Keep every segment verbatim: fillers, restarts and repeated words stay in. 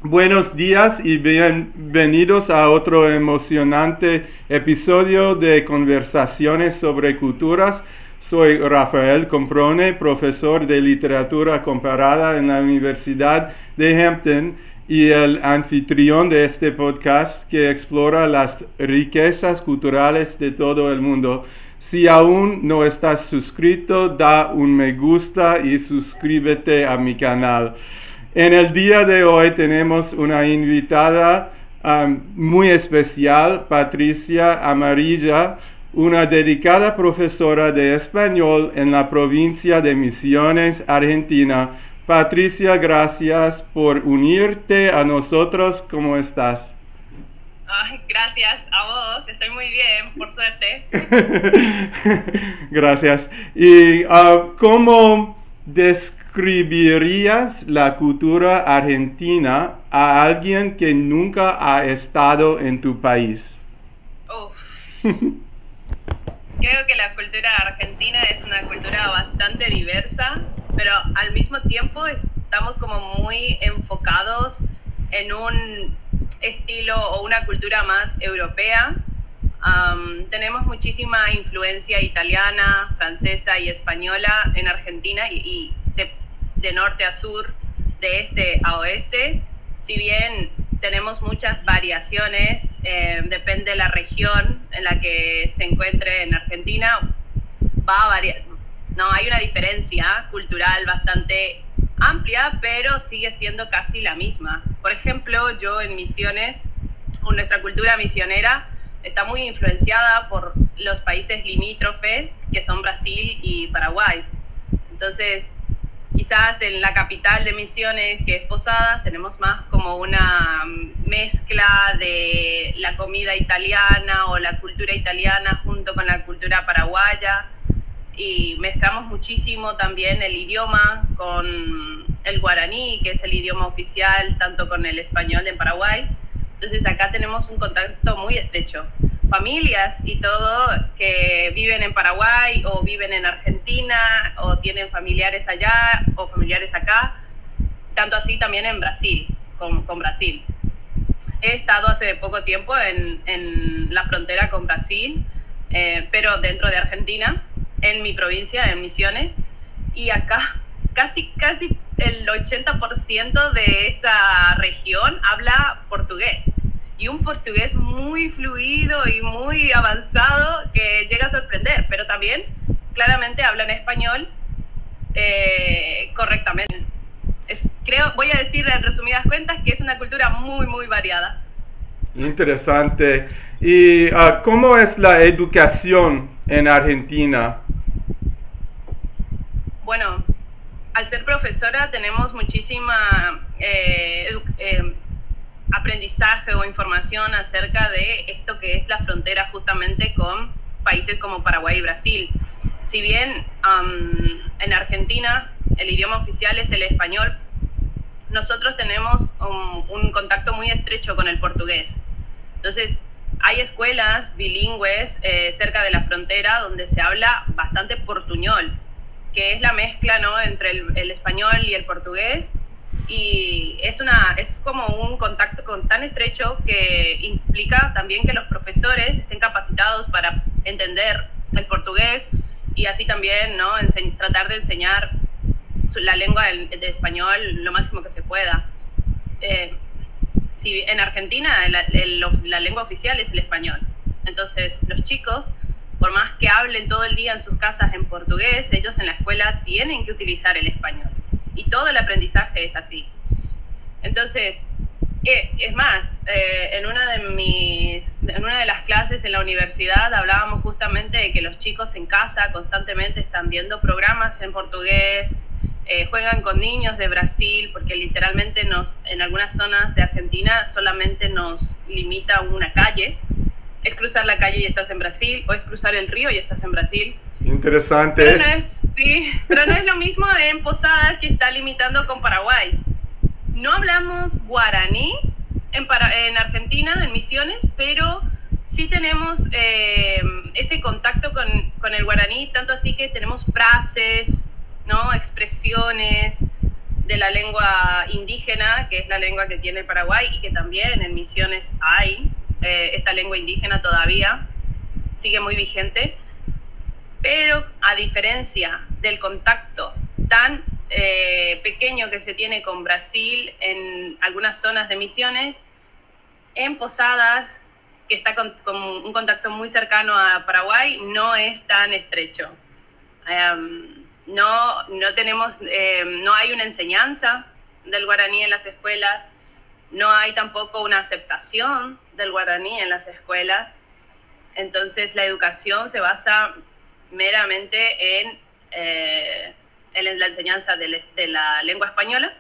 Buenos días y bienvenidos a otro emocionante episodio de Conversaciones sobre Culturas. Soy Rafael Comprone, profesor de literatura comparada en la Universidad de Hampton y el anfitrión de este podcast que explora las riquezas culturales de todo el mundo. Si aún no estás suscrito, da un me gusta y suscríbete a mi canal. En el día de hoy tenemos una invitada um, muy especial, Patricia Amarilla, una dedicada profesora de español en la provincia de Misiones, Argentina. Patricia, gracias por unirte a nosotros. ¿Cómo estás? Ay, gracias a vos, estoy muy bien, por suerte. Gracias. ¿Y uh, cómo describirías la cultura argentina a alguien que nunca ha estado en tu país? Uf. Creo que la cultura argentina es una cultura bastante diversa, pero al mismo tiempo estamos como muy enfocados en un estilo o una cultura más europea. Um, tenemos muchísima influencia italiana, francesa y española en Argentina y, y de, de norte a sur, de este a oeste. Si bien tenemos muchas variaciones, eh, depende de la región en la que se encuentre en Argentina, va a variar. No, hay una diferencia cultural bastante amplia, pero sigue siendo casi la misma. Por ejemplo, yo en Misiones, nuestra cultura misionera está muy influenciada por los países limítrofes, que son Brasil y Paraguay. Entonces, quizás en la capital de Misiones, que es Posadas, tenemos más como una mezcla de la comida italiana o la cultura italiana junto con la cultura paraguaya, y mezclamos muchísimo también el idioma con el guaraní, que es el idioma oficial, tanto con el español en Paraguay. Entonces acá tenemos un contacto muy estrecho. Familias y todo que viven en Paraguay o viven en Argentina o tienen familiares allá o familiares acá, tanto así también en Brasil, con, con Brasil. He estado hace poco tiempo en, en la frontera con Brasil, eh, pero dentro de Argentina, en mi provincia, en Misiones, y acá casi, casi el ochenta por ciento de esa región habla portugués. Y un portugués muy fluido y muy avanzado que llega a sorprender, pero también claramente hablan español eh, correctamente. Es, creo, voy a decir en resumidas cuentas que es una cultura muy, muy variada. Interesante. ¿Y uh, cómo es la educación en Argentina? Bueno, al ser profesora tenemos muchísima eh, eh, aprendizaje o información acerca de esto que es la frontera justamente con países como Paraguay y Brasil. Si bien um, en Argentina el idioma oficial es el español, nosotros tenemos un, un contacto muy estrecho con el portugués. Entonces, hay escuelas bilingües eh, cerca de la frontera donde se habla bastante portuñol, que es la mezcla, ¿no?, entre el, el español y el portugués. Y es, una, es como un contacto con, tan estrecho que implica también que los profesores estén capacitados para entender el portugués y así también, ¿no?, ense- tratar de enseñar su, la lengua de, de español lo máximo que se pueda. Eh, si en Argentina la, el, la lengua oficial es el español, entonces los chicos, por más que hablen todo el día en sus casas en portugués, ellos en la escuela tienen que utilizar el español. Y todo el aprendizaje es así. Entonces, eh, es más, eh, en, una de mis, en una de las clases en la universidad hablábamos justamente de que los chicos en casa constantemente están viendo programas en portugués, eh, juegan con niños de Brasil, porque literalmente nos, en algunas zonas de Argentina solamente nos limita una calle. Es cruzar la calle y estás en Brasil, o es cruzar el río y estás en Brasil. Interesante. Pero no es, sí, pero no es lo mismo en Posadas, que está limitando con Paraguay. No hablamos guaraní en, para, en Argentina, en Misiones, pero sí tenemos eh, ese contacto con, con el guaraní, tanto así que tenemos frases, ¿no?, expresiones, de la lengua indígena, que es la lengua que tiene el Paraguay y que también en Misiones hay, eh, esta lengua indígena todavía sigue muy vigente, pero a diferencia del contacto tan eh, pequeño que se tiene con Brasil en algunas zonas de Misiones, en Posadas, que está con, con un contacto muy cercano a Paraguay, no es tan estrecho. Um, no, no, tenemos, eh, no hay una enseñanza del guaraní en las escuelas, no hay tampoco una aceptación del guaraní en las escuelas. Entonces la educación se basa meramente en, eh, en la enseñanza de, de la lengua española,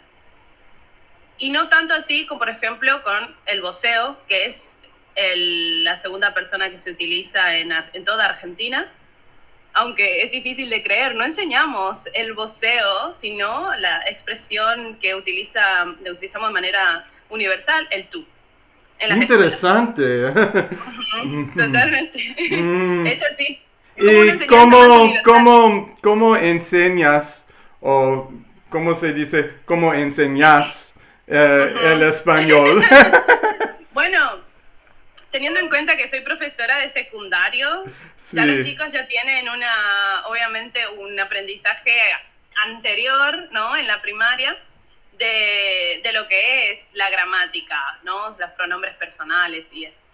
y no tanto así como por ejemplo con el voceo, que es el, la segunda persona que se utiliza en, en toda Argentina. Aunque es difícil de creer, no enseñamos el voceo, sino la expresión que utiliza, utilizamos de manera universal, el tú. Interesante. Uh-huh, totalmente. Mm. Es así. Es como ¿Y cómo, cómo, cómo enseñas, o cómo se dice, cómo enseñas eh, uh-huh. el español? Bueno, teniendo en cuenta que soy profesora de secundario, sí. ya los chicos ya tienen una, obviamente, un aprendizaje anterior, ¿no? En la primaria, de, de lo que es la gramática, ¿no? Los pronombres personales y eso.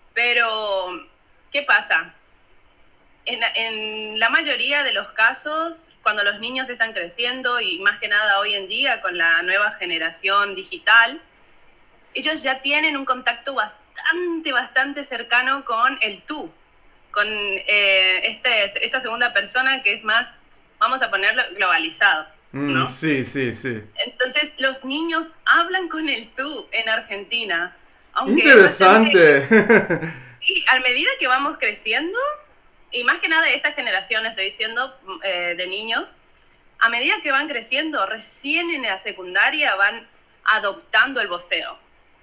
Pero, ¿qué pasa? En, en la mayoría de los casos, cuando los niños están creciendo, y más que nada hoy en día con la nueva generación digital, ellos ya tienen un contacto bastante, bastante cercano con el tú, con eh, este, esta segunda persona que es más, vamos a ponerlo, globalizado, ¿no? Mm, sí, sí, sí. Entonces, los niños hablan con el tú en Argentina. Aunque Interesante. Bastante, sí, a medida que vamos creciendo, y más que nada esta generación, estoy diciendo, eh, de niños, a medida que van creciendo, recién en la secundaria van adoptando el voceo.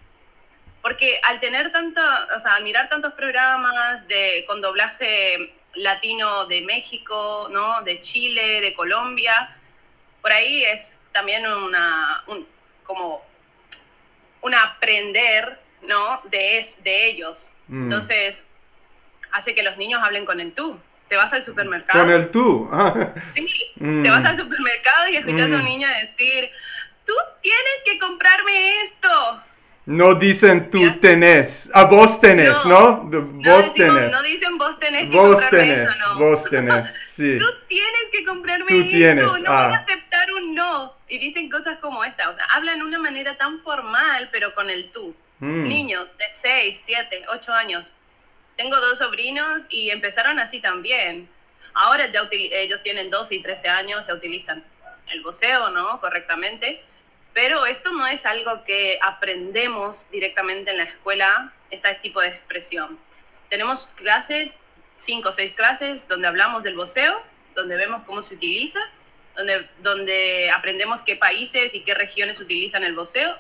Porque al tener tanto, o sea, al mirar tantos programas de, con doblaje latino de México, ¿no? De Chile, de Colombia, por ahí es también una, un, como un aprender, ¿no? De, es, de ellos. Mm. Entonces, hace que los niños hablen con el tú. Te vas al supermercado. Con el tú. Ah. Sí, mm. te vas al supermercado y escuchas mm. a un niño decir, tú tienes que comprarme esto. No dicen tú ¿Ya? tenés, a vos tenés, ¿no? ¿no? Vos no, decimos, tenés. No dicen vos tenés que vos comprarme tenés, esto, no. Vos tenés, sí. Tú tienes que comprarme tú esto, tienes, no ah. voy a aceptar un no. Y dicen cosas como esta, o sea, hablan de una manera tan formal, pero con el tú. Mm. Niños de seis, siete, ocho años. Tengo dos sobrinos y empezaron así también. Ahora ya ellos tienen doce y trece años, ya utilizan el voceo, ¿no? Correctamente. Pero esto no es algo que aprendemos directamente en la escuela, este tipo de expresión. Tenemos clases, cinco o seis clases, donde hablamos del voceo, donde vemos cómo se utiliza, donde, donde aprendemos qué países y qué regiones utilizan el voceo,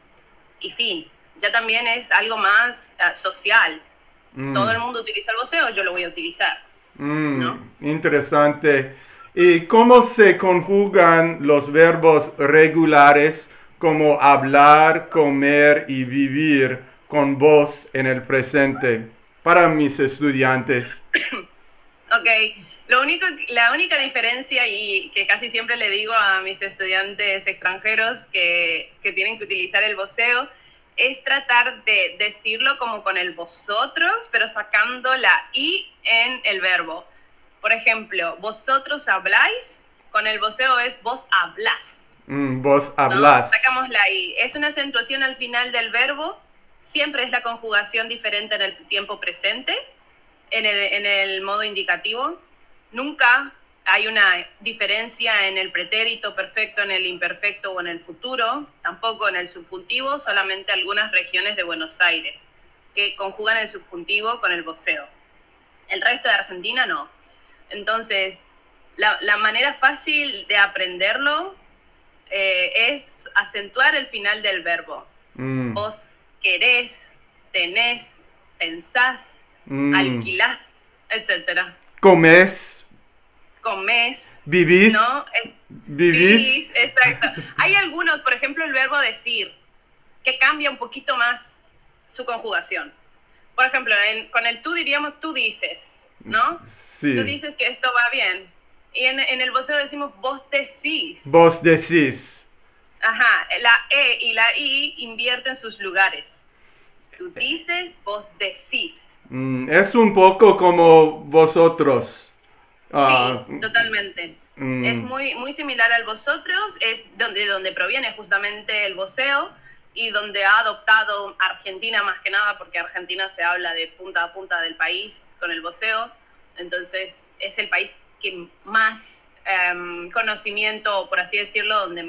y fin. Ya también es algo más uh, social. Mm. Todo el mundo utiliza el voceo, yo lo voy a utilizar. Mm, ¿no? Interesante. ¿Y cómo se conjugan los verbos regulares como hablar, comer y vivir con vos en el presente para mis estudiantes? Ok, Lo único, la única diferencia, y que casi siempre le digo a mis estudiantes extranjeros que, que tienen que utilizar el voceo, es tratar de decirlo como con el vosotros, pero sacando la i en el verbo. Por ejemplo, vosotros habláis, con el voceo es vos hablás. Mm, vos hablás. ¿No? Sacamos la i. Es una acentuación al final del verbo, siempre es la conjugación diferente en el tiempo presente, en el, en el modo indicativo. Nunca hay una diferencia en el pretérito perfecto, en el imperfecto o en el futuro, tampoco en el subjuntivo, solamente algunas regiones de Buenos Aires que conjugan el subjuntivo con el voceo. El resto de Argentina no. Entonces, la, la manera fácil de aprenderlo eh, es acentuar el final del verbo. Mm. Vos querés, tenés, pensás, mm. alquilás, etcétera. Comés. comes, ¿Vivís? ¿no? Eh, ¿Vivís? Vivís, exacto. Hay algunos, por ejemplo, el verbo decir, que cambia un poquito más su conjugación. Por ejemplo, en, con el tú diríamos tú dices, ¿no? Sí. Tú dices que esto va bien. Y en, en el voceo decimos vos decís. Vos decís. Ajá, la E y la I invierten sus lugares. Tú dices, vos decís. Mm, es un poco como vosotros. Sí, Ah, totalmente. mm. Es muy, muy similar al vosotros, es donde, donde proviene justamente el voceo y donde ha adoptado Argentina más que nada, porque Argentina se habla de punta a punta del país con el voceo, entonces es el país que más um, conocimiento, por así decirlo, donde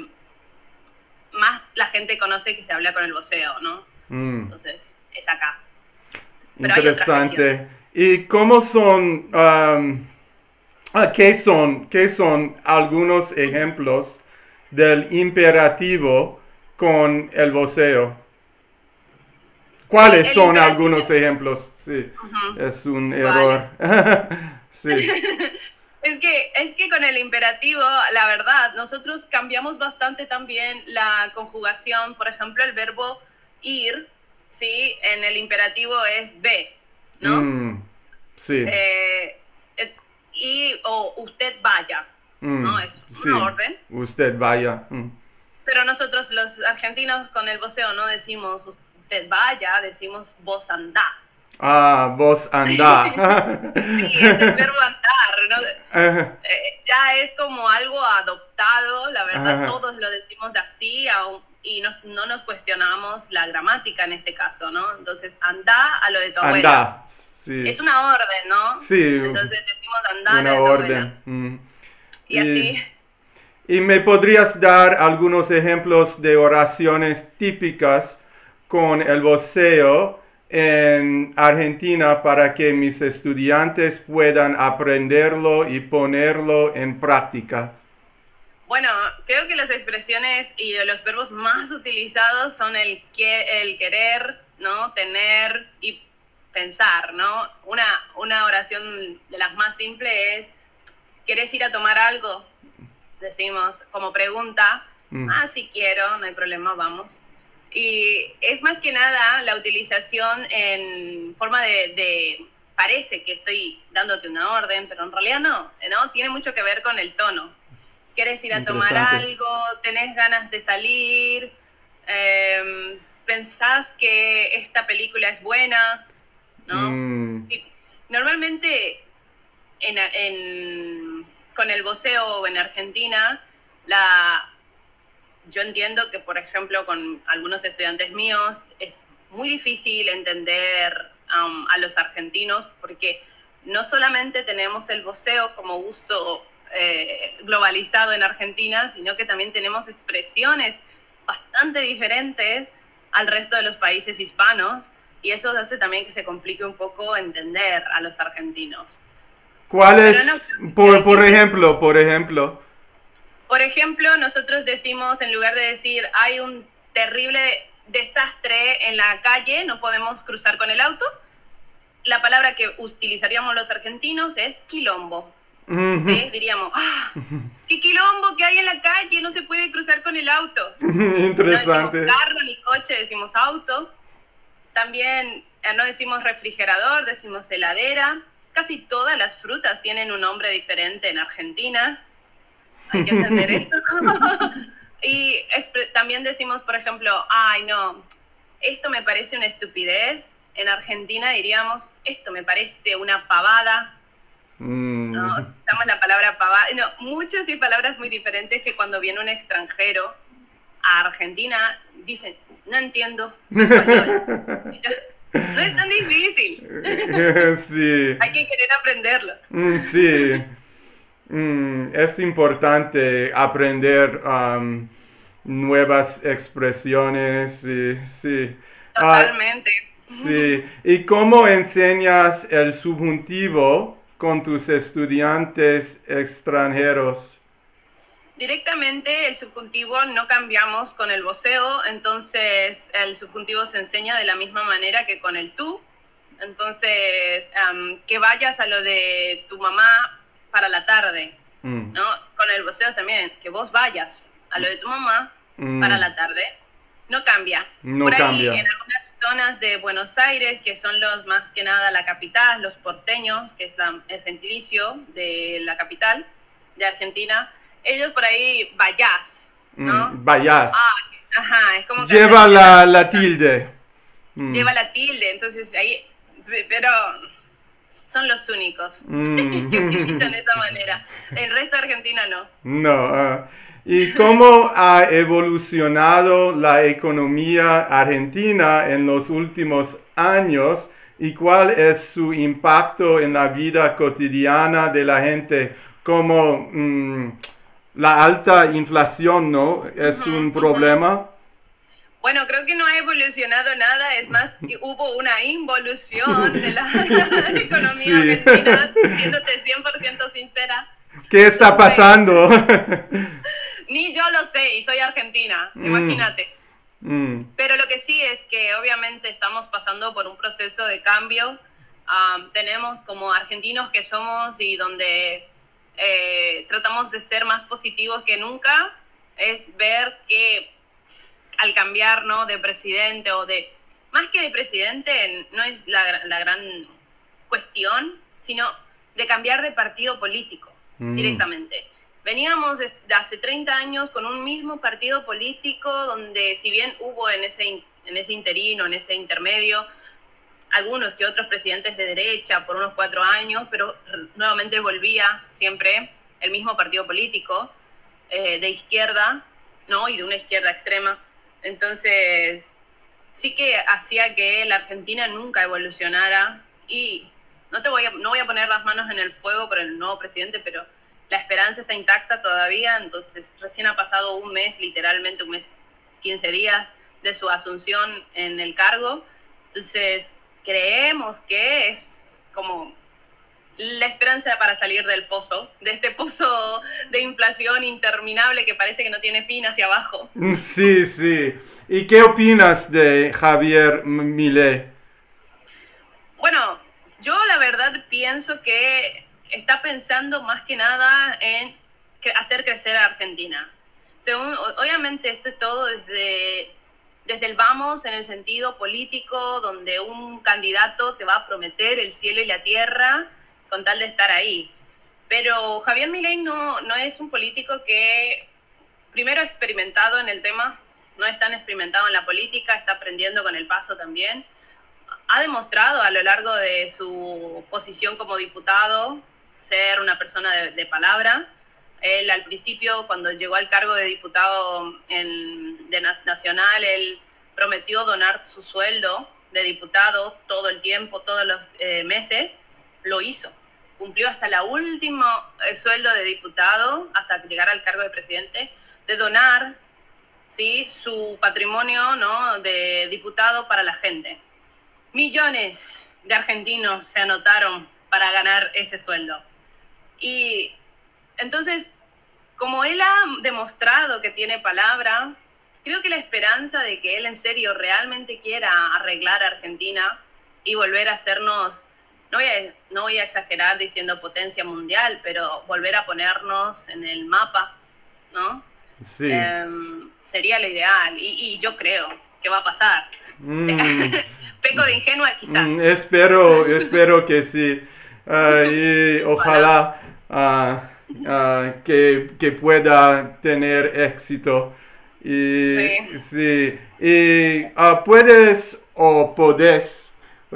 más la gente conoce que se habla con el voceo, ¿no? Mm. Entonces es acá. Pero Interesante. ¿Y cómo son, um, ah, qué son, qué son algunos ejemplos del imperativo con el voceo? ¿Cuáles el son imperativo. algunos ejemplos? Sí, Uh-huh. es un error. Sí. Es que, es que con el imperativo, la verdad, nosotros cambiamos bastante también la conjugación. Por ejemplo, el verbo ir, ¿sí? En el imperativo es ve, ¿no? Mm, sí. Eh, y o usted vaya, Mm, ¿no? Es una sí. orden. Usted vaya. Mm. Pero nosotros los argentinos con el voceo no decimos usted vaya, decimos vos andá. Ah, vos andá. Sí, es el verbo andar, ¿no? Eh, ya es como algo adoptado, la verdad, Ajá. todos lo decimos así aún, y nos, no nos cuestionamos la gramática en este caso, ¿no? Entonces, andá a lo de tu abuela. Andá. Sí. Es una orden, ¿no? Sí. Entonces decimos andá a lo Una de tu orden. abuela. Mm. Y así. ¿Y me podrías dar algunos ejemplos de oraciones típicas con el voceo en Argentina para que mis estudiantes puedan aprenderlo y ponerlo en práctica? Bueno, creo que las expresiones y los verbos más utilizados son el, que, el querer, ¿no? Tener y pensar, ¿no? Una, una oración de las más simples es, ¿querés ir a tomar algo? Decimos como pregunta, mm. ah, sí quiero, no hay problema, vamos. Y es más que nada la utilización en forma de, de, parece que estoy dándote una orden, pero en realidad no, ¿no? Tiene mucho que ver con el tono. ¿Quieres ir a tomar algo? ¿Tenés ganas de salir? Eh, ¿Pensás que esta película es buena? ¿No? Mm. Sí. Normalmente en, en, con el voceo en Argentina, la, yo entiendo que, por ejemplo, con algunos estudiantes míos es muy difícil entender um, a los argentinos porque no solamente tenemos el voceo como uso eh, globalizado en Argentina, sino que también tenemos expresiones bastante diferentes al resto de los países hispanos y eso hace también que se complique un poco entender a los argentinos. ¿Cuál es, no, por, por ejemplo, por ejemplo? Por ejemplo, nosotros decimos, en lugar de decir, hay un terrible desastre en la calle, no podemos cruzar con el auto, la palabra que utilizaríamos los argentinos es quilombo. Uh-huh. ¿Sí? Diríamos, ¡ah! ¡Qué quilombo que hay en la calle! No se puede cruzar con el auto. Interesante. No decimos carro ni coche, decimos auto. También no decimos refrigerador, decimos heladera. Casi todas las frutas tienen un nombre diferente en Argentina. Hay que entender eso. Y también decimos, por ejemplo, ay, no, esto me parece una estupidez. En Argentina diríamos, esto me parece una pavada. Mm. No, usamos la palabra pavada. No, muchas de palabras muy diferentes que cuando viene un extranjero a Argentina dicen, no entiendo su español. No es tan difícil. Sí. Hay que querer aprenderlo. Mm, sí. Mm, es importante aprender um, nuevas expresiones. Sí, sí. Totalmente. Ah, sí. ¿Y cómo enseñas el subjuntivo con tus estudiantes extranjeros? Directamente el subjuntivo no cambiamos con el voceo, entonces el subjuntivo se enseña de la misma manera que con el tú. Entonces, um, que vayas a lo de tu mamá para la tarde, Mm. ¿no? Con el voceo también, que vos vayas a lo de tu mamá Mm. para la tarde, no cambia. No Por ahí, cambia. en algunas zonas de Buenos Aires, que son los más que nada la capital, los porteños, que es la, el gentilicio de la capital de Argentina, ellos por ahí vayas, ¿no? Mm. Vayas. Ah, ajá, es como que Lleva hacen- la, la tilde. Mm. lleva la tilde, entonces ahí, pero son los únicos Mm. que utilizan esa manera. El resto de Argentina no. No. ah. ¿Y cómo ha evolucionado la economía argentina en los últimos años y cuál es su impacto en la vida cotidiana de la gente? Como mm, la alta inflación, ¿no? Es Ujú, un ujú. problema. Bueno, creo que no ha evolucionado nada, es más, que hubo una involución de la economía Sí. argentina, siéndote cien por ciento sincera. ¿Qué está Entonces, pasando? Ni yo lo sé y soy argentina, Mm. imagínate. Mm. Pero lo que sí es que obviamente estamos pasando por un proceso de cambio. Um, tenemos como argentinos que somos y donde eh, tratamos de ser más positivos que nunca, es ver que al cambiar, ¿no?, de presidente o de... Más que de presidente no es la, la gran cuestión, sino de cambiar de partido político Mm. directamente. Veníamos de hace treinta años con un mismo partido político donde si bien hubo en ese, en ese interino, en ese intermedio, algunos que otros presidentes de derecha por unos cuatro años, pero nuevamente volvía siempre el mismo partido político eh, de izquierda, ¿no? Y de una izquierda extrema. Entonces, sí que hacía que la Argentina nunca evolucionara y no, te voy a, no voy a poner las manos en el fuego por el nuevo presidente, pero la esperanza está intacta todavía. Entonces, recién ha pasado un mes, literalmente un mes, quince días de su asunción en el cargo. Entonces, creemos que es como la esperanza para salir del pozo, de este pozo de inflación interminable que parece que no tiene fin hacia abajo. Sí, sí. ¿Y qué opinas de Javier Milei? Bueno, yo la verdad pienso que está pensando más que nada en hacer crecer a Argentina. Según, obviamente esto es todo desde, desde el vamos en el sentido político, donde un candidato te va a prometer el cielo y la tierra con tal de estar ahí. Pero Javier Milei no, no es un político que primero ha experimentado en el tema, no es tan experimentado en la política, está aprendiendo con el paso también. Ha demostrado a lo largo de su posición como diputado ser una persona de, de palabra. Él al principio, cuando llegó al cargo de diputado en, de Nacional, él prometió donar su sueldo de diputado todo el tiempo, todos los eh, meses. Lo hizo. Cumplió hasta la última eh, sueldo de diputado, hasta llegar al cargo de presidente, de donar, ¿sí?, su patrimonio, ¿no?, de diputado para la gente. Millones de argentinos se anotaron para ganar ese sueldo. Y entonces, como él ha demostrado que tiene palabra, creo que la esperanza de que él en serio realmente quiera arreglar a Argentina y volver a hacernos, no voy a, no voy a exagerar diciendo potencia mundial, pero volver a ponernos en el mapa, ¿no? Sí. Eh, sería lo ideal y, y yo creo que va a pasar. Mm. Peco de ingenua quizás. Mm, espero, espero que sí. Uh, y ojalá uh, uh, que, que pueda tener éxito. Y, sí. sí. Y uh, puedes o podés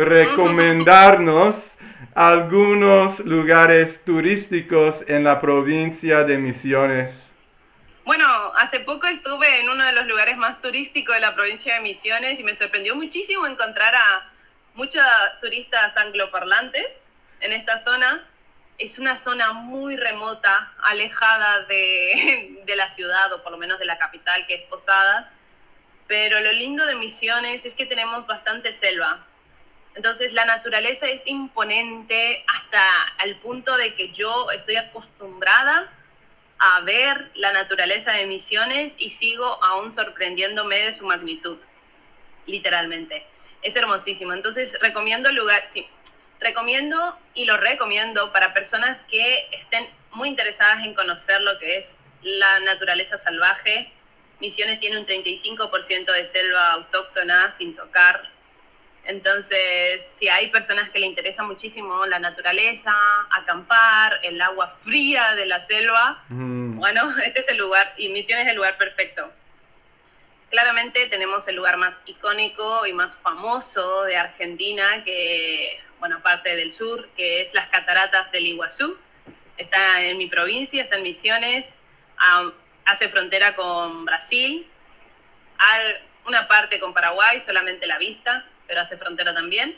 recomendarnos algunos lugares turísticos en la provincia de Misiones. Bueno, hace poco estuve en uno de los lugares más turísticos de la provincia de Misiones y me sorprendió muchísimo encontrar a muchos turistas angloparlantes en esta zona. Es una zona muy remota, alejada de, de la ciudad, o por lo menos de la capital, que es Posada. Pero lo lindo de Misiones es que tenemos bastante selva. Entonces la naturaleza es imponente hasta el punto de que yo estoy acostumbrada a ver la naturaleza de Misiones y sigo aún sorprendiéndome de su magnitud, literalmente. Es hermosísimo. Entonces recomiendo lugares, sí, recomiendo y lo recomiendo para personas que estén muy interesadas en conocer lo que es la naturaleza salvaje. Misiones tiene un treinta y cinco por ciento de selva autóctona sin tocar. Entonces, si hay personas que le interesa muchísimo la naturaleza, acampar, el agua fría de la selva, mm. bueno, este es el lugar, y Misiones es el lugar perfecto. Claramente tenemos el lugar más icónico y más famoso de Argentina, que, bueno, aparte del sur, que es las cataratas del Iguazú. Está en mi provincia, está en Misiones, um, hace frontera con Brasil, al, una parte con Paraguay, solamente la vista, pero hace frontera también.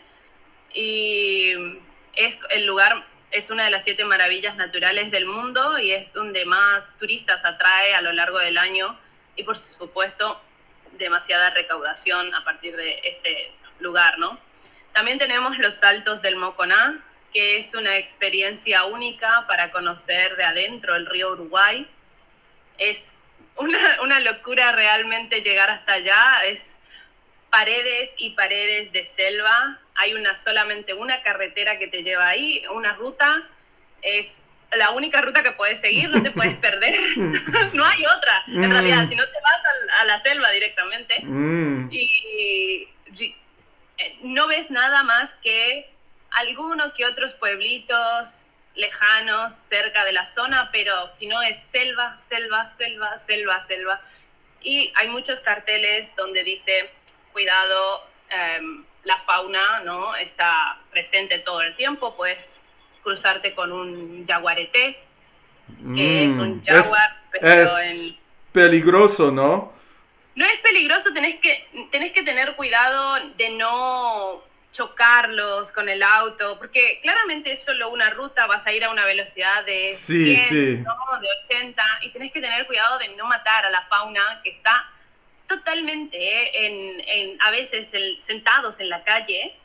Y es el lugar, es una de las siete maravillas naturales del mundo y es donde más turistas atrae a lo largo del año y, por supuesto, demasiada recaudación a partir de este lugar, ¿no? También tenemos los Saltos del Moconá, que es una experiencia única para conocer de adentro el río Uruguay. Es una, una locura realmente llegar hasta allá. Es paredes y paredes de selva. Hay una, solamente una carretera que te lleva ahí, una ruta. Es la única ruta que puedes seguir, no te puedes perder. No hay otra, en realidad, si no te vas a, a la selva directamente. Mm. Y, y no ves nada más que algunos que otros pueblitos lejanos cerca de la zona, pero si no es selva, selva, selva, selva, selva. Y hay muchos carteles donde dice, cuidado, eh, la fauna, ¿no?, está presente todo el tiempo, puedes cruzarte con un jaguarete, que mm, es un jaguar, es, pero es en... peligroso, ¿no? No es peligroso, tenés que, tenés que tener cuidado de no chocarlos con el auto, porque claramente es solo una ruta, vas a ir a una velocidad de sí, cien, sí. ¿no?, de ochenta, y tenés que tener cuidado de no matar a la fauna que está totalmente, ¿eh? en, en, a veces el, sentados en la calle,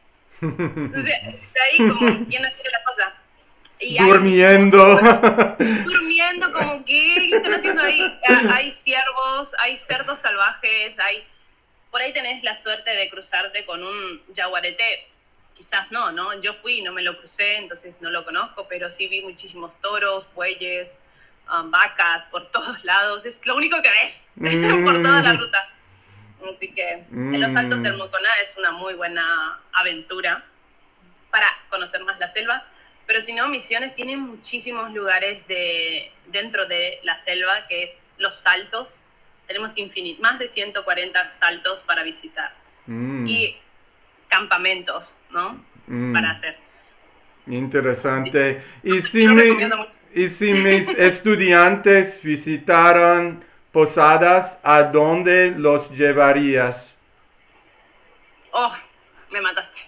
o sea, ahí como, ¿quién no quiere la cosa? Y durmiendo. Hay durmiendo, como, ¿qué? ¿Qué están haciendo ahí? Hay ciervos, hay cerdos salvajes, hay... Por ahí tenés la suerte de cruzarte con un jaguarete, quizás no, ¿no? Yo fui y no me lo crucé, entonces no lo conozco, pero sí vi muchísimos toros, bueyes, um, vacas por todos lados, es lo único que ves mm. por toda la ruta. Así que mm. en los Saltos del Moconá es una muy buena aventura para conocer más la selva, pero si no, Misiones tiene muchísimos lugares de, dentro de la selva, que es los saltos. Tenemos infinit, más de ciento cuarenta saltos para visitar. Mm. Y campamentos, ¿no? Mm. Para hacer. Interesante. Sí. Y, si mi, y si mis estudiantes visitaran Posadas, ¿a dónde los llevarías? Oh, me mataste.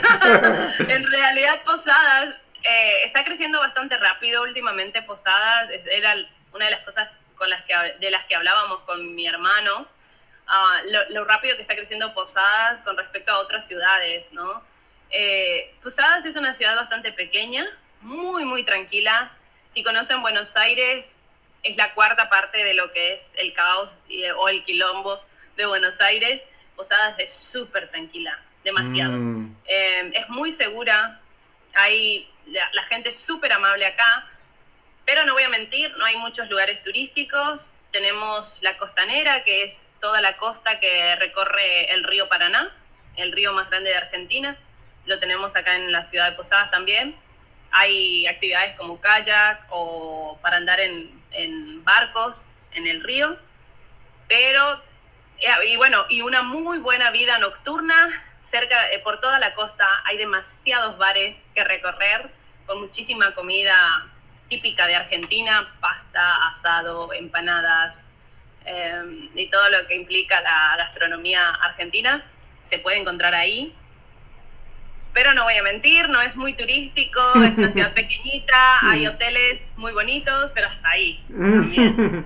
En realidad, Posadas eh, está creciendo bastante rápido últimamente. Posadas era una de las cosas con las que, de las que hablábamos con mi hermano, uh, lo, lo rápido que está creciendo Posadas con respecto a otras ciudades, ¿no? Eh, Posadas es una ciudad bastante pequeña, muy, muy tranquila. Si conocen Buenos Aires, es la cuarta parte de lo que es el caos y, o el quilombo de Buenos Aires. Posadas es súper tranquila, demasiado. Mm. Eh, es muy segura, hay, la, la gente es súper amable acá. Pero no voy a mentir, no hay muchos lugares turísticos. Tenemos la costanera, que es toda la costa que recorre el río Paraná, el río más grande de Argentina. Lo tenemos acá en la ciudad de Posadas también. Hay actividades como kayak o para andar en, en barcos en el río. Pero, y bueno, y una muy buena vida nocturna. Cerca, por toda la costa hay demasiados bares que recorrer, con muchísima comida típica de Argentina, pasta, asado, empanadas, eh, y todo lo que implica la gastronomía argentina, se puede encontrar ahí. Pero no voy a mentir, no es muy turístico, es una ciudad pequeñita, hay hoteles muy bonitos, pero hasta ahí también.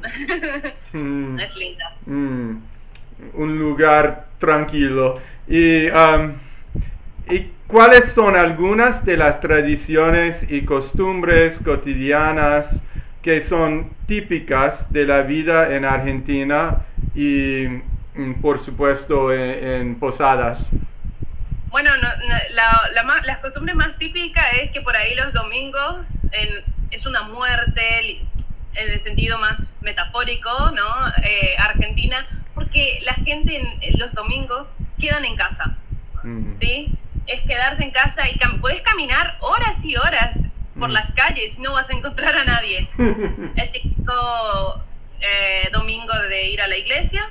Es linda. Un lugar tranquilo. Y... Um... ¿Y cuáles son algunas de las tradiciones y costumbres cotidianas que son típicas de la vida en Argentina y, por supuesto, en, en Posadas? Bueno, no, no, la, la, ma- las costumbres más típicas es que por ahí los domingos en- es una muerte, li- en el sentido más metafórico, ¿no? Eh, Argentina, porque la gente en, en los domingos quedan en casa, Mm. ¿sí? Es quedarse en casa y cam- puedes caminar horas y horas por Mm. las calles y no vas a encontrar a nadie. El típico eh, domingo de ir a la iglesia,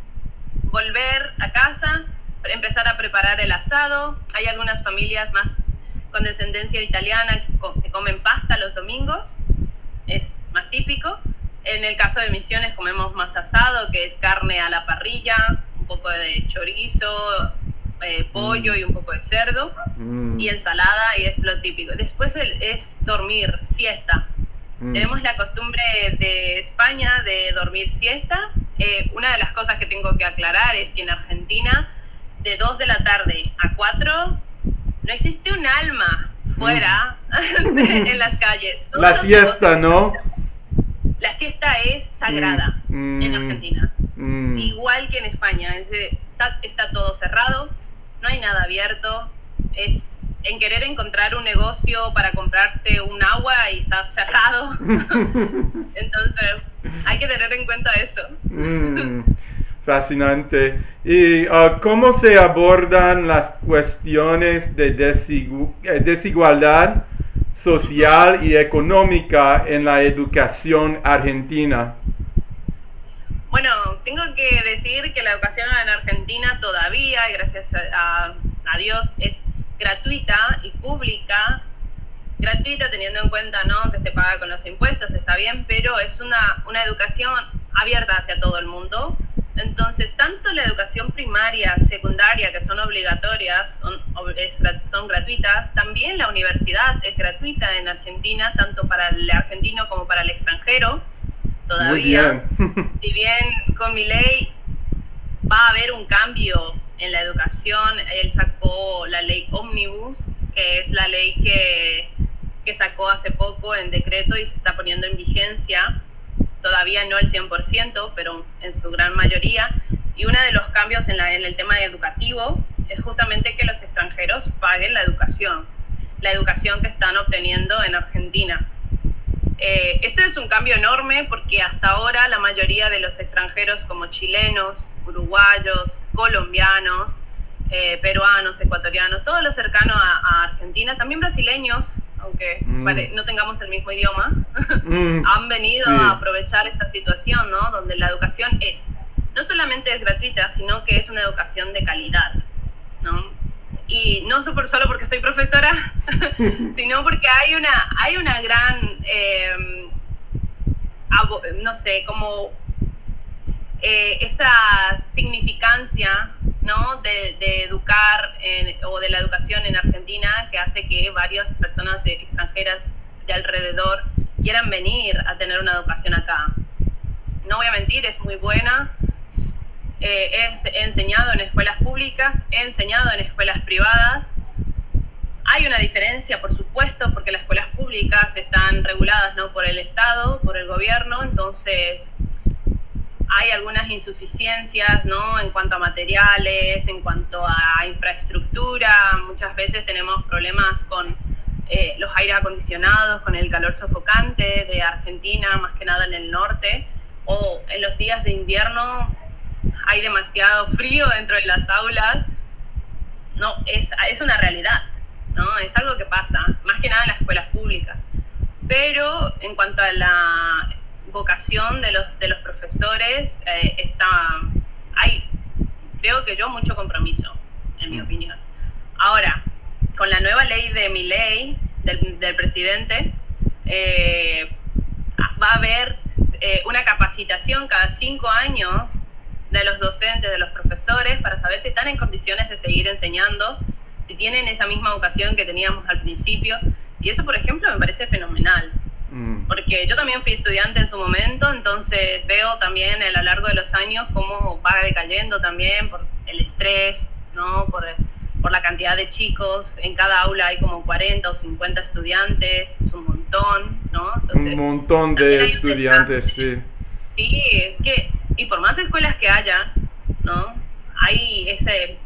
volver a casa, empezar a preparar el asado. Hay algunas familias más con descendencia italiana que, co- que comen pasta los domingos, es más típico. En el caso de Misiones comemos más asado, que es carne a la parrilla, un poco de chorizo, eh, pollo y un poco de cerdo, Mm. y ensalada, y es lo típico. Después el- es dormir, siesta. Mm. Tenemos la costumbre de España de dormir siesta. Eh, una de las cosas que tengo que aclarar es que en Argentina, de dos de la tarde a cuatro, no existe un alma fuera de- en las calles. Todos La los siesta, negocios- ¿no? La siesta es sagrada Mm, en mm, Argentina. Mm. Igual que en España. Es, eh, está, está todo cerrado, no hay nada abierto. Es en querer encontrar un negocio para comprarte un agua y está cerrado. Entonces, hay que tener en cuenta eso. Mm, fascinante. ¿Y ah, cómo se abordan las cuestiones de desigu- eh, desigualdad social y económica en la educación argentina? Bueno, tengo que decir que la educación en Argentina todavía, y gracias a, a Dios, es gratuita y pública. Gratuita teniendo en cuenta, ¿no?, que se paga con los impuestos, está bien, pero es una, una educación abierta hacia todo el mundo. Entonces, tanto la educación primaria, secundaria, que son obligatorias, son, es, son gratuitas, también la universidad es gratuita en Argentina, tanto para el argentino como para el extranjero. Todavía, Muy bien. si bien con mi ley va a haber un cambio en la educación, él sacó la ley Omnibus, que es la ley que, que sacó hace poco en decreto y se está poniendo en vigencia, todavía no el cien por ciento, pero en su gran mayoría. Y uno de los cambios en, la, en el tema educativo es justamente que los extranjeros paguen la educación, la educación que están obteniendo en Argentina. Eh, esto es un cambio enorme porque hasta ahora la mayoría de los extranjeros, como chilenos, uruguayos, colombianos, eh, peruanos, ecuatorianos, todo lo cercano a, a Argentina, también brasileños, aunque Mm. pare, no tengamos el mismo idioma, Mm, han venido sí. a aprovechar esta situación, ¿no?, donde la educación es, no solamente es gratuita, sino que es una educación de calidad, ¿no? Y no solo porque soy profesora, sino porque hay una, hay una gran, eh, abo, no sé, como eh, esa significancia, ¿no?, de, de educar en, o de la educación en Argentina, que hace que varias personas de, extranjeras de alrededor quieran venir a tener una educación acá. No voy a mentir, es muy buena. Eh, he enseñado en escuelas públicas, he enseñado en escuelas privadas. Hay una diferencia, por supuesto, porque las escuelas públicas están reguladas, ¿no?, por el Estado, por el gobierno, entonces hay algunas insuficiencias, ¿no?, en cuanto a materiales, en cuanto a infraestructura. Muchas veces tenemos problemas con eh, los aires acondicionados, con el calor sofocante de Argentina, más que nada en el norte, o en los días de invierno hay demasiado frío dentro de las aulas. No, es, es una realidad, ¿no? Es algo que pasa, más que nada en las escuelas públicas. Pero en cuanto a la vocación de los, de los profesores, eh, está, hay, creo que yo, mucho compromiso, en mi opinión. Ahora, con la nueva ley de Milei, del, del presidente, eh, va a haber eh, una capacitación cada cinco años de los docentes, de los profesores, para saber si están en condiciones de seguir enseñando, si tienen esa misma vocación que teníamos al principio. Y eso, por ejemplo, me parece fenomenal. Mm. Porque yo también fui estudiante en su momento, entonces veo también a lo largo de los años cómo va decayendo también por el estrés, ¿no?, por, por la cantidad de chicos. En cada aula hay como cuarenta o cincuenta estudiantes, es un montón, ¿no? Entonces, un montón de estudiantes, sí. Sí, es que, y por más escuelas que haya, ¿no?, hay ese,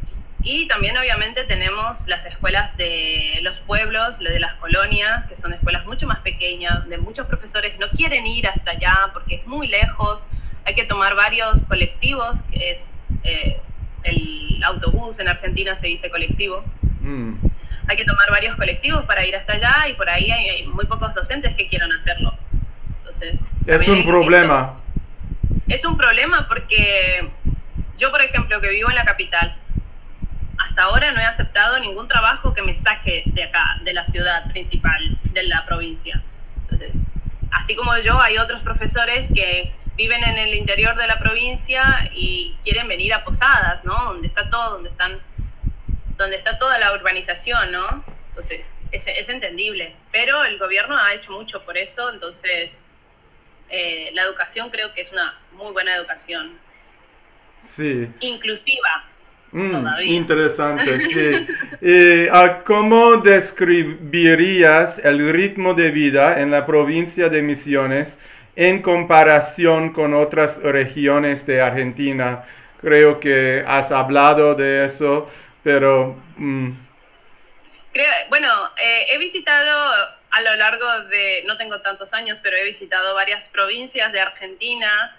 Y también obviamente tenemos las escuelas de los pueblos, de las colonias, que son escuelas mucho más pequeñas, donde muchos profesores no quieren ir hasta allá porque es muy lejos, hay que tomar varios colectivos, que es eh, el autobús, en Argentina se dice colectivo. Mm. Hay que tomar varios colectivos para ir hasta allá y por ahí hay, hay muy pocos docentes que quieran hacerlo. Entonces, es un problema. Eso, es un problema porque yo, por ejemplo, que vivo en la capital, hasta ahora no he aceptado ningún trabajo que me saque de acá, de la ciudad principal, de la provincia. Entonces, así como yo, hay otros profesores que viven en el interior de la provincia y quieren venir a Posadas, ¿no? Donde está todo, donde están, donde está toda la urbanización, ¿no? Entonces, es, es entendible. Pero el gobierno ha hecho mucho por eso, entonces, eh, la educación creo que es una muy buena educación. Sí. Inclusiva. Mm, interesante, sí. eh, ¿Cómo describirías el ritmo de vida en la provincia de Misiones en comparación con otras regiones de Argentina? Creo que has hablado de eso, pero... Mm. Creo, bueno, eh, he visitado a lo largo de, no tengo tantos años, pero he visitado varias provincias de Argentina.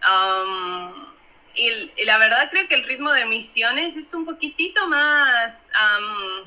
Um, Y, y la verdad creo que el ritmo de Misiones es un poquitito más, um,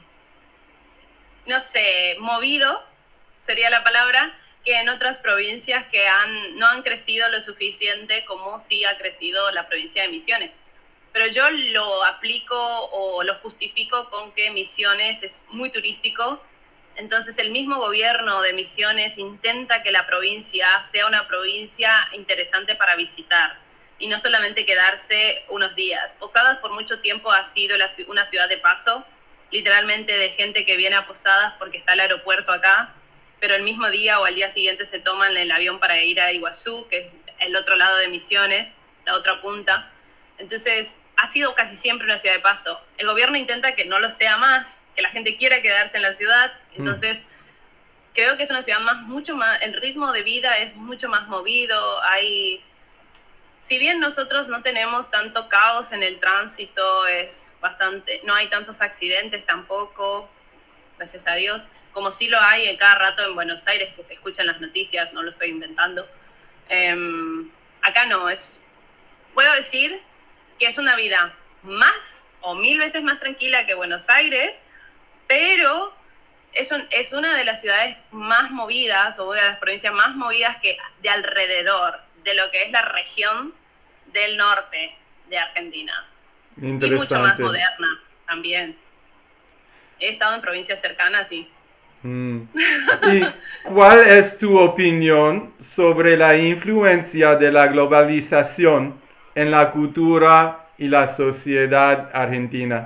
no sé, movido, sería la palabra, que en otras provincias que han, no han crecido lo suficiente como sí ha crecido la provincia de Misiones. Pero yo lo aplico o lo justifico con que Misiones es muy turístico, entonces el mismo gobierno de Misiones intenta que la provincia sea una provincia interesante para visitar. Y no solamente quedarse unos días. Posadas por mucho tiempo ha sido la, una ciudad de paso, literalmente de gente que viene a Posadas porque está el aeropuerto acá, pero el mismo día o al día siguiente se toman el avión para ir a Iguazú, que es el otro lado de Misiones, la otra punta. Entonces, ha sido casi siempre una ciudad de paso. El gobierno intenta que no lo sea más, que la gente quiera quedarse en la ciudad, entonces... Mm. Creo que es una ciudad más, mucho más, el ritmo de vida es mucho más movido, hay... Si bien nosotros no tenemos tanto caos en el tránsito, es bastante, no hay tantos accidentes tampoco, gracias a Dios, como sí lo hay en cada rato en Buenos Aires, que se escuchan las noticias, no lo estoy inventando. Eh, acá no, es, puedo decir que es una vida más o mil veces más tranquila que Buenos Aires, pero es, un, es una de las ciudades más movidas o una de las provincias más movidas que de alrededor de lo que es la región del norte de Argentina. Y mucho más moderna también. He estado en provincias cercanas, sí. Mm. ¿Y cuál es tu opinión sobre la influencia de la globalización en la cultura y la sociedad argentina?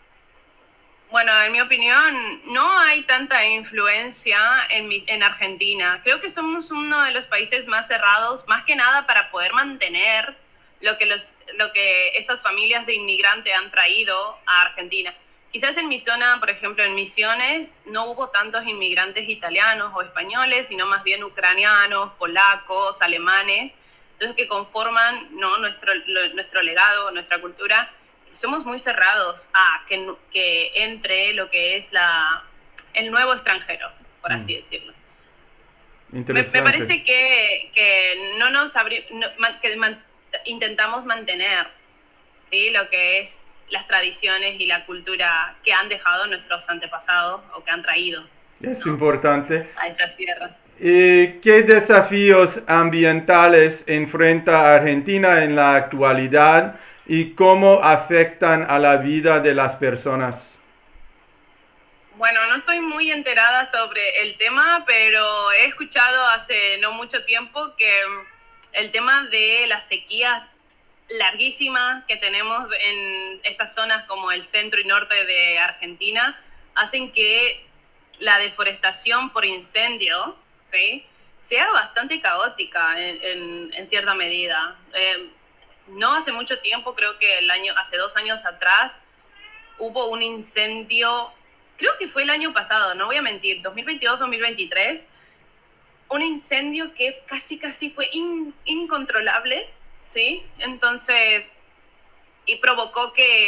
Bueno, en mi opinión, no hay tanta influencia en, mi, en Argentina. Creo que somos uno de los países más cerrados, más que nada para poder mantener lo que, los, lo que esas familias de inmigrantes han traído a Argentina. Quizás en mi zona, por ejemplo, en Misiones, no hubo tantos inmigrantes italianos o españoles, sino más bien ucranianos, polacos, alemanes, entonces que conforman, ¿no?, nuestro, lo, nuestro legado, nuestra cultura. Somos muy cerrados a que, que entre lo que es la, el nuevo extranjero, por así mm. decirlo. Me, me parece que, que no nos abri, no, que man, intentamos mantener, ¿sí?, lo que es las tradiciones y la cultura que han dejado nuestros antepasados o que han traído. Es ¿no? importante. A esta tierra. Eh, ¿Qué desafíos ambientales enfrenta Argentina en la actualidad y cómo afectan a la vida de las personas? Bueno, no estoy muy enterada sobre el tema, pero he escuchado hace no mucho tiempo que el tema de las sequías larguísimas que tenemos en estas zonas como el centro y norte de Argentina hacen que la deforestación por incendio, ¿sí?, sea bastante caótica en, en, en cierta medida. Eh, no hace mucho tiempo, creo que el año, hace dos años atrás, hubo un incendio, creo que fue el año pasado, no voy a mentir, dos mil veintidós dos mil veintitrés, un incendio que casi casi fue in, incontrolable, ¿sí? Entonces, y provocó que,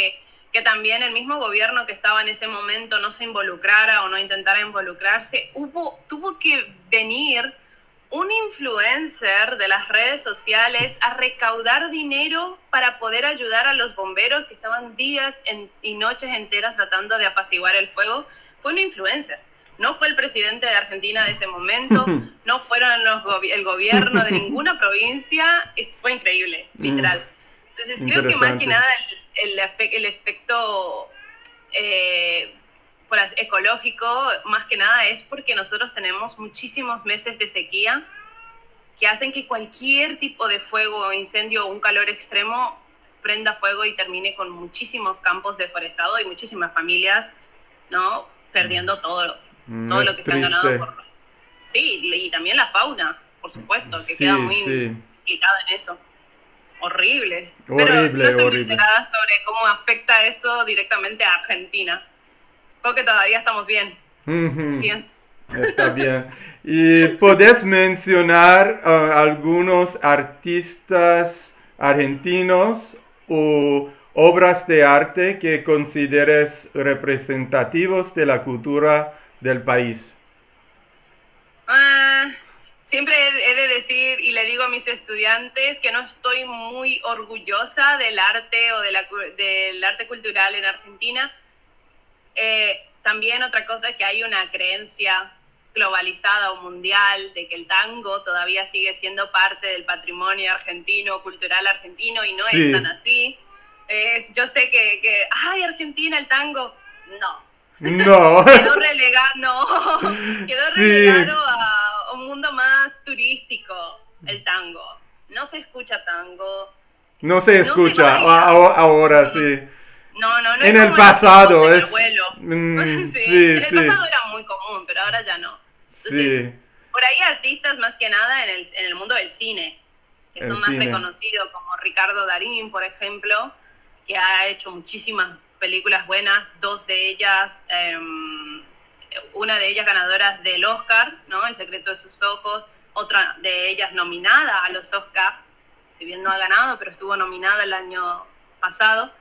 que también el mismo gobierno que estaba en ese momento no se involucrara o no intentara involucrarse, hubo, tuvo que venir un influencer de las redes sociales a recaudar dinero para poder ayudar a los bomberos que estaban días en, y noches enteras tratando de apaciguar el fuego. Fue un influencer. No fue el presidente de Argentina de ese momento, no fueron los gobi el gobierno de ninguna provincia. Es, fue increíble, literal. Entonces creo que más que nada el, el, efe el efecto eh, ecológico, más que nada es porque nosotros tenemos muchísimos meses de sequía que hacen que cualquier tipo de fuego, incendio o un calor extremo prenda fuego y termine con muchísimos campos deforestados y muchísimas familias, ¿no?, perdiendo todo, todo lo que se han ganado por... Sí, y también la fauna, por supuesto, que sí, queda muy sí. implicada en eso. Horrible. Horrible, Pero no estoy horrible. muy enterada sobre cómo afecta eso directamente a Argentina. Creo que todavía estamos bien. Uh-huh. Está bien. ¿Y podés mencionar uh, algunos artistas argentinos o obras de arte que consideres representativos de la cultura del país? Uh, siempre he de decir, y le digo a mis estudiantes, que no estoy muy orgullosa del arte o de la, del arte cultural en Argentina. Eh, también otra cosa es que hay una creencia globalizada o mundial de que el tango todavía sigue siendo parte del patrimonio argentino, cultural argentino, y no sí. es tan así. Eh, yo sé que, que, ay, Argentina, el tango, no. No. Quedó relegado, no. Quedó sí. relegado a un mundo más turístico, el tango. No se escucha tango. No se escucha, no se ahora, ahora sí. No, no, no. En el pasado es... Mm, sí, sí, en el sí. pasado era muy común, pero ahora ya no. Entonces, sí. por ahí artistas más que nada en el, en el mundo del cine, que son el más cine. reconocidos, como Ricardo Darín, por ejemplo, que ha hecho muchísimas películas buenas, dos de ellas, eh, una de ellas ganadora del Oscar, ¿no? El secreto de sus ojos, otra de ellas nominada a los Oscar, si bien no ha ganado, pero estuvo nominada el año pasado.